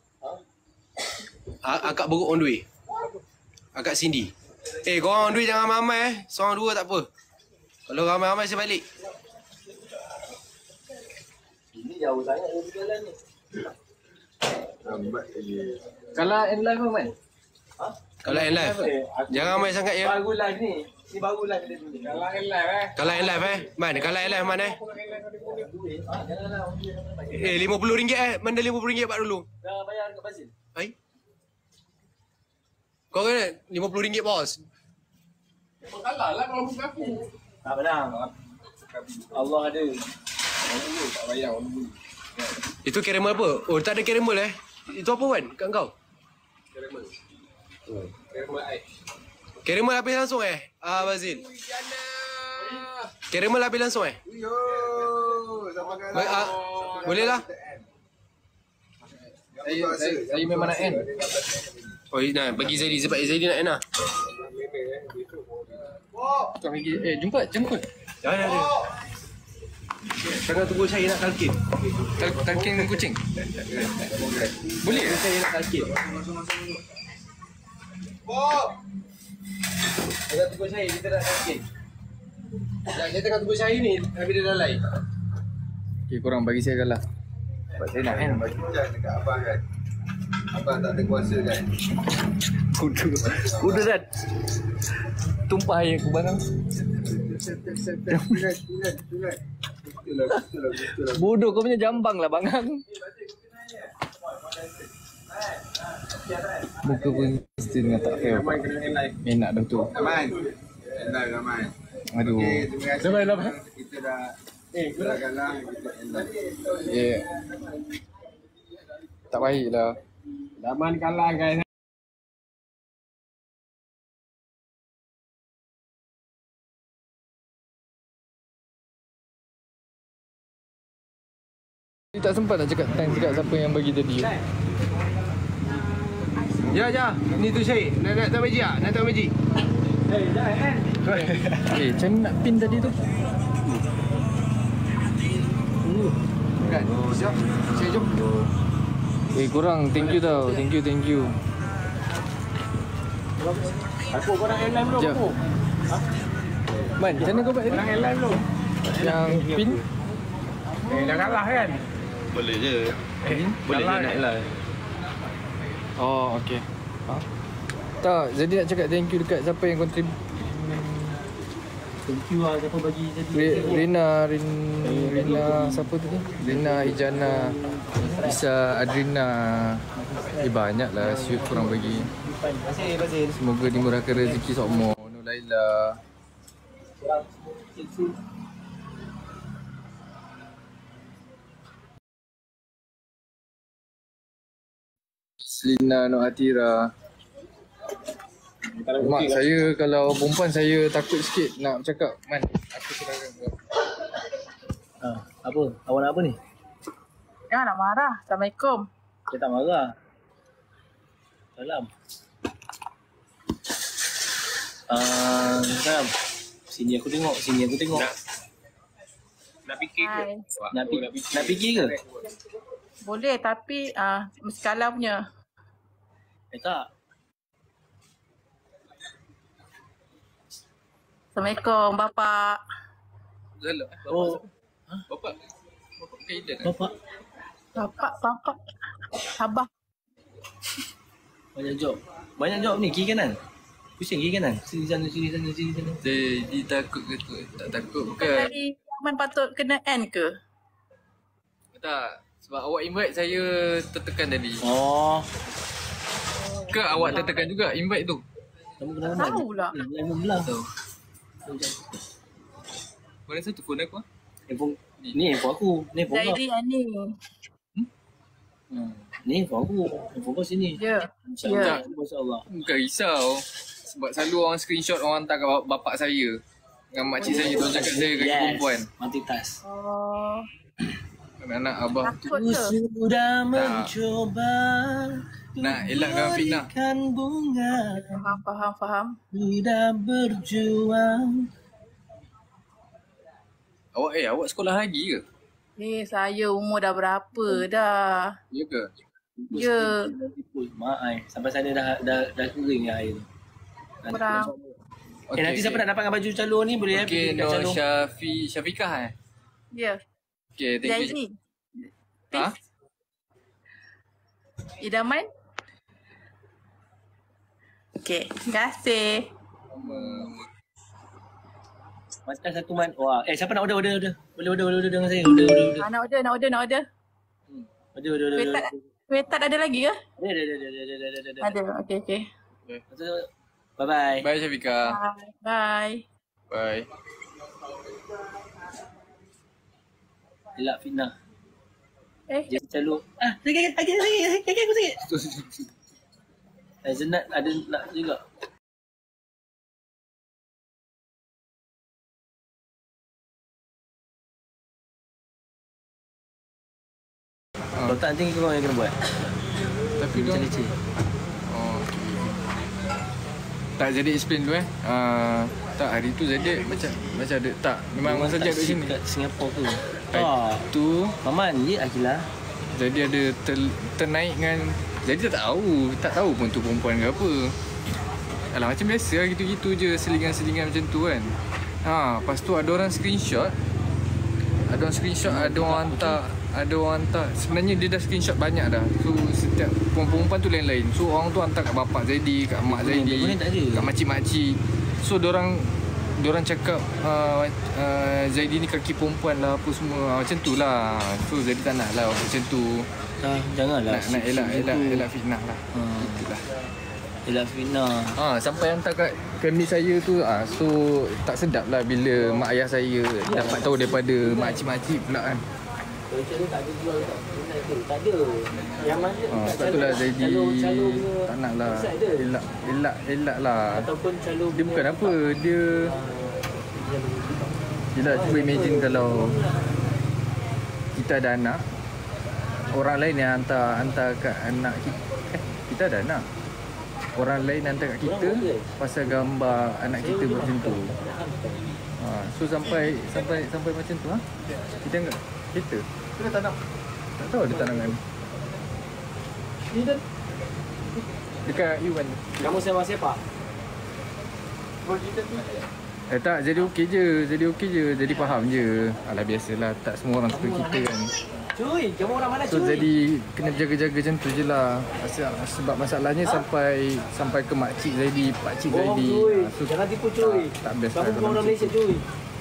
Akak baru on the way. Akak Cindy. Korang on the way jangan ramai Seorang dua tak apa. Kalau ramai-ramai saya balik. Ini jauh sangat dari jalan ni. Kalau end live apa, Man? Kalau end live. Jangan ramai sangat ya. Baru live ni. Ni baru live dia dulu. Kalau end live Kalau end live Man, kalau end live mana RM50 Mana RM50 buat dulu. dah bayar kat Fazil. Hai. Kau kena RM50 bos. Kau kalah lah kalau bukan aku. Tak benar. Allah ada. Tak bayar orang dulu. Itu caramel apa? Oh, tak ada caramel Itu apa Wan? Kat kau? Caramel. Caramel ais. Caramel habis langsung Bazil. Caramel habis langsung Yo, sama boleh lah. Saya memang nak end. Oh, nah, bagi Zaidi sebab Zaidi nak end lah. Kau pergi jumpa. Jangan ada. Jangan tunggu saya nak talkin. Talking kucing. Boleh ke saya nak talking? Jangan tunggu saya, kita nak talking. Dia tengah tunggu saya ni, tapi dia dah live. Okay, korang bagi saya kalah. Sebab saya nak end. bagi hujan dekat abang kan. Abang tak ada kuasa kan. Kuda dah tumpah air aku barang. Bodoh kau punya jambang lah bangang. Muka pun mesti dengan tak fair. Enak dah tu. Aman. Aman. Aduh. Okey, terima kasih. Selamat. Kita dah kalah. Kita end. Yeah. Tak baik lah. Zaman kalah guys. Dia tak sempat nak cakap siapa yang bagi tadi. Ya. Ni tu Syed. Nak tak bagi tak? Nak tak bagi? Macam nak pin tadi tu. Kan? Siap. Saya jom. Korang thank you tau. Thank you. Aku korang airline belum Jap. aku? Man, macam mana kau buat tadi? Korang airline belum? Yang pin? Dah kalah kan? Boleh je. Boleh je kalah nak kan? live. Oh, okey. Tak, jadi nak cakap thank you dekat siapa yang contribute. Thank you lah siapa bagi tadi. Rina siapa tu ni? Rina, Ijana, Isa, Adrina. Banyak lah shoot korang bagi. Terima kasih. Semoga dimurahkan rezeki semua. Nur Laila. Selina, Nur Atira. Mak saya kalau perempuan saya takut sikit nak cakap. Man, aku silakan. Apa? Awak nak apa ni? Jangan nak marah. Assalamualaikum. Saya tak marah. Salam. Salam. Sini aku tengok. Nak fikir ke? Hai. Nak fikir ke? Boleh tapi mesti kalah punya. Tak. Assalamualaikum Bapak. Zalam. Oh, Bapak kaitan. Bapak. Abah. banyak job ni kiri kanan. Pusing kiri kanan. Sini sana. Jadi takut ke tu? Tak takut bukan. Tadi Man patut kena end ke? Tak. Sebab awak invite saya tertekan tadi. Oh, Ke awak tertekan juga invite tu? kamu kenal Tahu lah. Lemon belah tu. Mana satu phone aku? Handphone ni handphone aku. Ni handphone kau. Jadi ni. Ni handphone aku. Handphone kau sini. Ya. Masya-Allah. Bukan risau. Sebab selalu orang screenshot orang hantar kat bapak saya. Dengan makcik saya tu cakap saya kaki perempuan. Multitask. Oh. Anak-anak abah tu. Takut ke? Sudah mencoba Nak elakkan fitnah. berikan bunga. Faham. Sudah berjuang. Awak sekolah lagi ke? Saya umur dah berapa dah? Ya ke? Ya. Mak ai, sampai sana dah kering air tu. Kurang. Nanti siapa nak dapat baju calon ni boleh Okay, pergi kat calon. Syafiqah Ya. Okay, thank you. Zaini. Ha? Idaman? Okay, terima kasih. Macam satu wah, siapa nak order? Boleh order dengan saya. Order. Nak order. Order. Kuih tart ada lagi ke? Ada. Ada. Okay. Bye-bye. Bye Syafiqah. Bye. Bye. Elak fitnah. Eh, Dia selalu sakit aku sakit. Zenat ada nak juga. Kalau tak nanti kau yang kena buat. Tapi Macam dia leceh. okay. Tak jadi explain dulu tak hari tu jadi macam ada tak memang saja kat sini. Kat Singapura tu. Hari tu Maman je Akilah. jadi ada ternaik dengan jadi tak tahu pun tu perempuan ke apa. Alah macam biasa lah, gitu-gitu je selingan-selingan macam tu kan. Lepas tu ada orang screenshot. Ada orang hantar. Sebenarnya dia dah screenshot banyak dah. So setiap perempuan tu lain-lain. So orang tu hantar kat bapak Zaidi, kat mak Zaidi, kat makcik-makcik. So dorang cakap Zaidi ni kaki perempuan lah apa semua. Macam tu lah. So Zaidi tak nak lah macam tu. Janganlah. Nak elak fitnah lah. Itulah. Elak fitnah. Sampai hantar kat family saya tu so tak sedap lah bila mak ayah saya dapat tahu daripada makcik-makcik pula kan. Kalau calon tak ada jual tak ada. Yang mana Sebab tu lah Zaidi tak nak lah elak lah. ataupun calon Dia bukan apa, dia yelah cuba imagine kalau kita ada anak, orang lain yang hantar kat anak kita. Kita ada anak, orang lain hantar kat kita pasal gambar anak kita macam tu. So sampai macam tu kita enggak kita tanam. Tak tahu ada tanaman. Ni dah dekat Iwan. kamu sama siapa? Tak, jadi okey je. Jadi faham je. Alah biasalah, tak semua orang suka kita kan. Cuy, kamu orang mana So jadi kena jaga-jaga macam tu je lah. Sebab masalahnya sampai ke makcik Zaidi, pakcik Zaidi. So, jangan tipu cuy. Tak best Kamu lah bukan kalau orang macam Malaysia tu. cuy.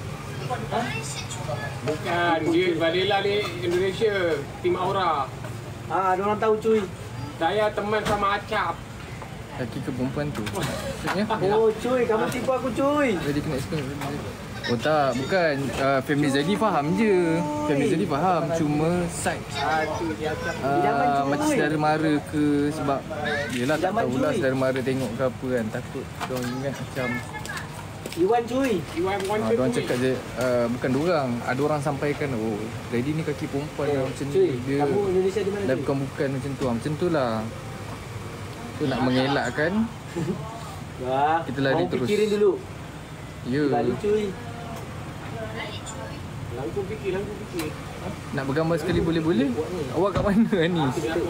Bukan, dia Balila ni Indonesia, tim Aura. Ada orang tahu cuy. Saya teman sama Acap. Laki ke perempuan tu. Maksudnya Oh cuy, kamu tipu aku cuy. Zaidi kena explain. Oh tak, bukan. Family Zaidi faham je. Family Zaidi faham. Cuma side macam saudara mara ke. Sebab yelah tak tahulah saudara mara tengok ke apa kan. Takut diorang ingat macam Iwan cuy. Iwan wanted diorang to cakap je bukan diorang. Ada orang sampaikan Zaidi ni kaki perempuan lah macam Cuy, ni. Dia kamu Indonesia di mana dah cuy? bukan macam tu. Macam tu lah. Tu nak mengelakkan. Wah, Kita lari kamu terus. pikirin dulu. Ya. Lalu cuy. Langsung fikir. Nak bergambar sekali boleh-boleh. Awak kat mana ni?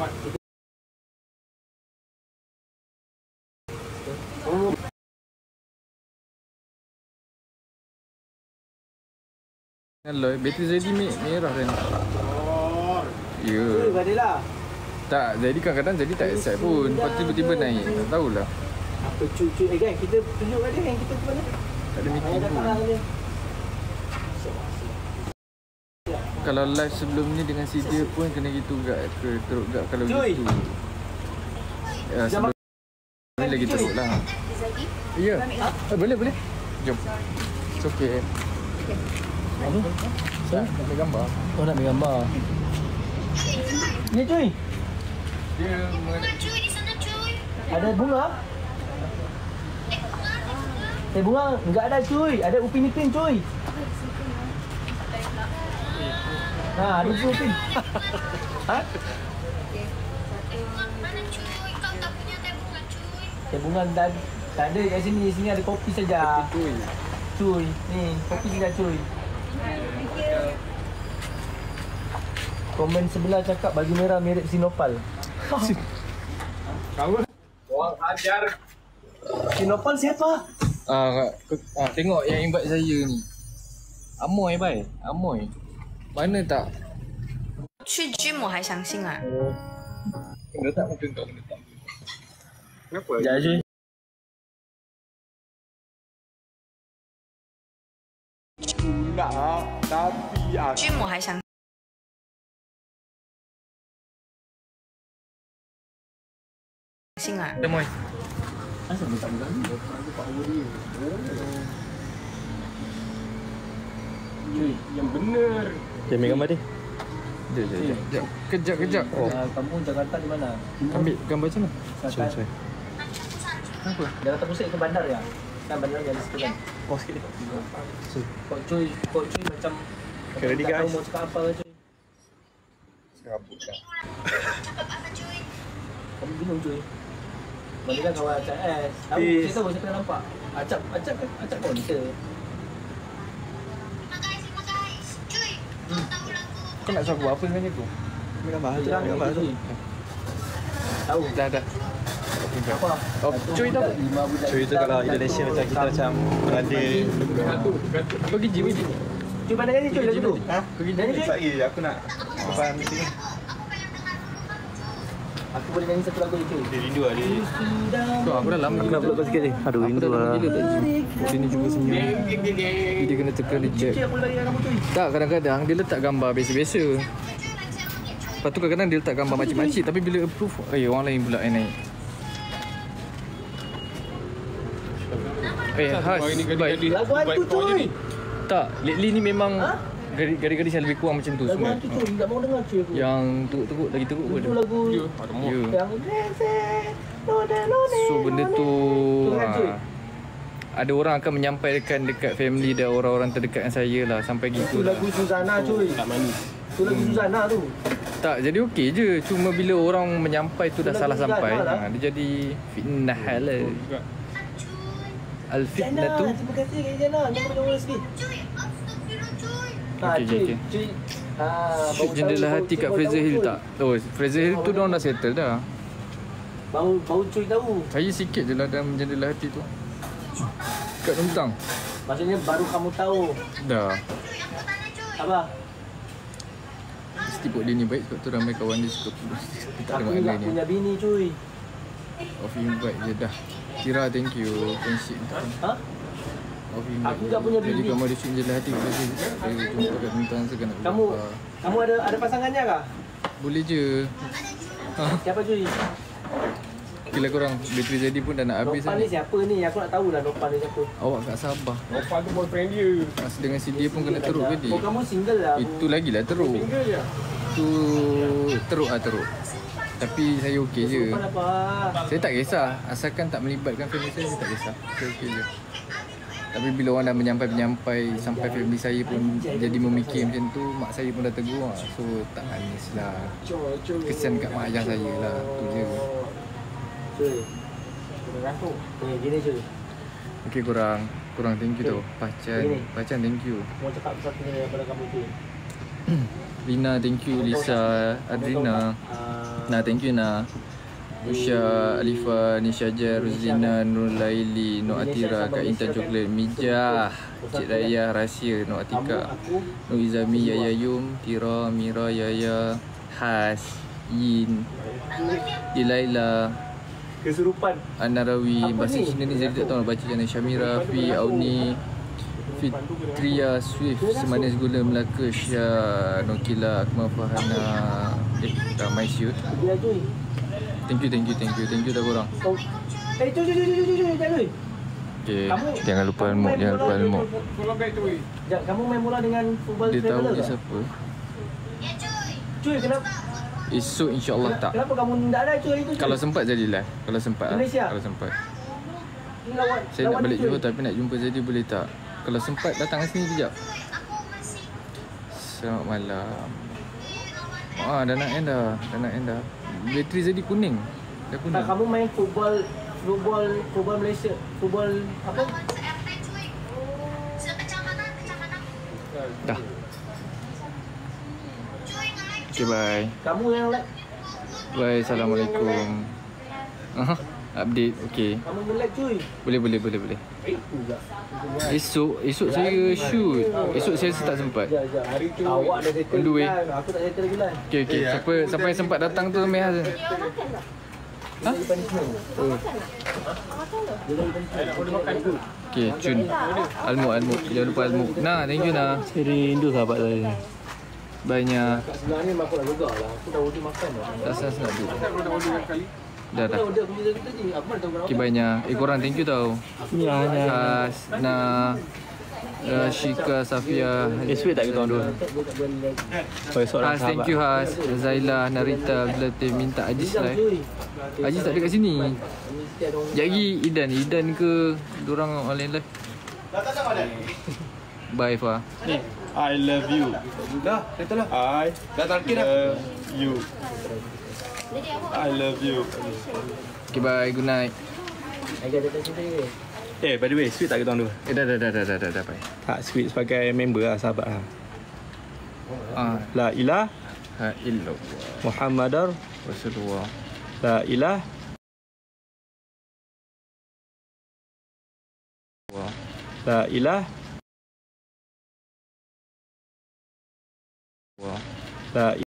Alloy, bateri Zaidi merah kan? Ya. Cuy, Badila. Tak, Zaidi kadang-kadang Zaidi tak accept pun. Lepas tu tiba-tiba naik. Tak tahulah. Apa cuy? Kan kita tunjuk kat dia yang kita ke mana? Tak ada meeting Ayah pun. datang dia. Kalau live sebelum ni dengan si dia pun kena gitu gak ke teruk gak kalau Cuy. gitu. Ya, sebelum ni lagi teruk lah. Ya. Boleh. Jom. It's okay. Ini? Saya nak ambil gambar. Oh nak ambil gambar. Ni cuy. Dia Ada bunga? Teh bunga enggak ada cuy. Ada Upin Ipin cuy. Nah, ada Upin. Hah? Mana cuy? Kau tak punya teh bunga cuy. Teh bunga tak ada kat sini. Sini ada kopi saja. Cuy. Ni, kopi saja cuy. Komen sebelah cakap baju merah mirip Sinopal. Kamu orang ajar. Sinopal siapa? Tengok yang invite saya ni. Amoy bai, Amoy. Mana tak? 去gym我还相信啊。 Kena tak mungkin kau kena tak. Kenapa? Sekejap cuy. Nak, tapi gym我还相信啊。 Amoy. Asal dia tak berani? cuy, yang benar. Okay, ambil gambar dia. Kejap. Kamu Jakarta di mana? Ambil gambar macam mana? Sorry. Kenapa? Jakarta Pusat ke bandar ya? Kan bandar yang di situ kan? Oh, sikit dia. Kok cuy macam Okay, ready tak tahu guys. mau cakap apa ke cuy? Serabut dah. Kamu bingung cuy. Mana kan kawan Acap S. Tahu, Peace. saya tahu, saya pernah nampak. Acap kau ni ke? Kau nak suruh apa sebenarnya tu? Ambil gambar. Terang Ambil gambar tu. cuy. Tahu. Dah. Apa? Oh, cuy tahu. 5 budak. Cuy tu kalau Indonesia macam kita macam berada. Pergi gym ni. Cuy pandang ni cuy lagi tu. Ha? Pergi nyanyi cuy. Lagi aku nak depan sini. Aku boleh nyanyi satu lagu ni cuy. Dia rindu lah dia. Tu aku dah lama Nak peluk kau sikit je. Aduh, Aku rindu dah lama lah. gila tak gym. Dia ni cuba senyum. Dia kena tekan reject. Cuy aku boleh bagi kamu cuy. Tak, kadang-kadang dia letak gambar biasa-biasa. Lepas tu kadang-kadang dia letak gambar makcik-makcik. Tapi bila approve, orang lain pula yang naik. Has, baik. Lagu hantu cuy. Tak, lately ni memang gadis-gadis yang lebih kurang macam tu Lagu semua. hantu cuy. Tak mau dengar cuy aku. Yang teruk-teruk, lagi teruk pun Itu ada. lagu Ya. yang So benda tu kan, cuy? ada orang akan menyampaikan dekat family dan orang-orang terdekat dengan saya lah. Sampai itu gitu lah. lagu Suzana cuy. Tak manis. Itu lagu Suzana tu. Tak, jadi okey je. Cuma bila orang menyampai tu dah Lagu salah sampai, Suzana lah. dia jadi fitnah lah. Juga. Al-fitnah Jana, tu. terima kasih Kak Jana. Jangan dengar sikit. Okey. Cuy. Shoot jendela hati kat Fraser Hill tak? Oh, Fraser Hill tu diorang dah settle dah. Bau cuy tahu. Saya sikit je lah dalam jendela hati tu. Kat Tuntang. Maksudnya baru kamu tahu. Dah. Apa? Mesti buat dia ni baik sebab tu ramai kawan dia suka putus. Dia tak ada Aku makna nak ni. punya bini cuy. Off invite je dah. Kira thank you. Friendship. Ha? Off invite. Aku tak punya Jadi bini. kamu ada shoot jendela hati kat Fraser Hill. Saya jumpa kat Tuntang sekarang nak Kamu berapa. kamu ada pasangannya kah? Boleh je. Siapa cuy? Kira korang bateri jadi pun dah nak habis Nopan kan. ni siapa ni? Aku nak tahu dah Nopan ni siapa. Awak kat Sabah. Opa tu boyfriend dia. Masa dengan si dia pun kena teruk ke dia? Oh kamu single lah. Itu lagi lah teruk. Tinggal je. Itu teruk lah teruk. Tapi saya okey je. Nopan apa? Saya tak kisah. Asalkan tak melibatkan family saya tak kisah. Saya okey je. Tapi bila orang dah menyampai sampai family saya pun jadi memikir macam tu, mak saya pun dah tegur lah. So tak manis lah. Kesian kat mak ayah saya lah. Tu je. Cuy. Kena rasuk. Gini cuy. Okey korang thank you tau. Begini. Pacan thank you. Mau cakap satu ni daripada kamu cuy. Lina thank you. Lisa, Adrina. Nah thank you Nah. Usha, Alifa, Nishaja, Ruzina, Nur Laili, Nur Atira, Kak Intan Coklat, Mijah, Cik Raya, Rahsia, Nur Atika, Nur Izami, Yaya Yum, Tira, Mira, Yaya, Has, Yin, Ilaila, Kesurupan. Anarawi. Bahasa Cina ni jadi tak tahu nak baca macam mana. Syamira, Fi, Auni, Fitria, Swift, Semanis Gula, Melaka, Syah, Nokila, Akmal Fahana, Ramai Syut. Dia cuy. Thank you dah korang. Oh. Cuy. Jangan. Okay, Kamu- jangan lupa kamu almuk, main jangan bola lupa dulu. almuk. Follow back tu. Sekejap, kamu main bola dengan football Dia tahu traveler dia tak? siapa. Cuy, kenapa? Esok insyaAllah tak. Kenapa kamu tak ada cuy itu cuy? Kalau sempat jadilah. Kalau sempat lah. Malaysia? Kalau sempat. Saya nak balik Johor tapi nak jumpa Zedi boleh tak? Kalau sempat datang ke sini kejap. Selamat malam. Dah nak end dah. Bateri Zedi kuning. Dah kuning. Kamu main football Malaysia. Football apa? Dah. Okay, bye. Kamu yang like. Bye, Assalamualaikum. Update, okay. Kamu yang like cuy. Boleh. Esok saya shoot. Esok saya tak sempat. Hari tu awak dah settle. On the way. Aku tak settle lagi lah. Okay. Siapa yang sempat datang tu ambil hasil. Ha? Okay, Cun. Almuk. Jangan lupa Almuk. Nah, thank you nah. Saya rindu sahabat saya. Banyak. Sebelah ni aku dah gegar lah. Aku dah order makan dah. Tak senang tu. Dah. Aku dah order aku punya tadi. Aku mana tahu Okay, banyak. Korang thank you tau. Ya. Hasna, Shika, Safia. Sweet tak kita orang dua? Has, thank you Has. Zaila, Narita, Blatte minta Aziz live. Aziz tak ada kat sini. Sekejap lagi Idan ke diorang online live. Bye Fa. I love you. Dah, settle lah. I Dah talkin dah. love you. I love you. Okay, bye. Good night. By the way, Sweet tak kita orang dua? Dah bye. Tak, Sweet sebagai member lah, sahabat lah. La ilaha Illallah Muhammadar Rasulullah. La ilaha La ilaha La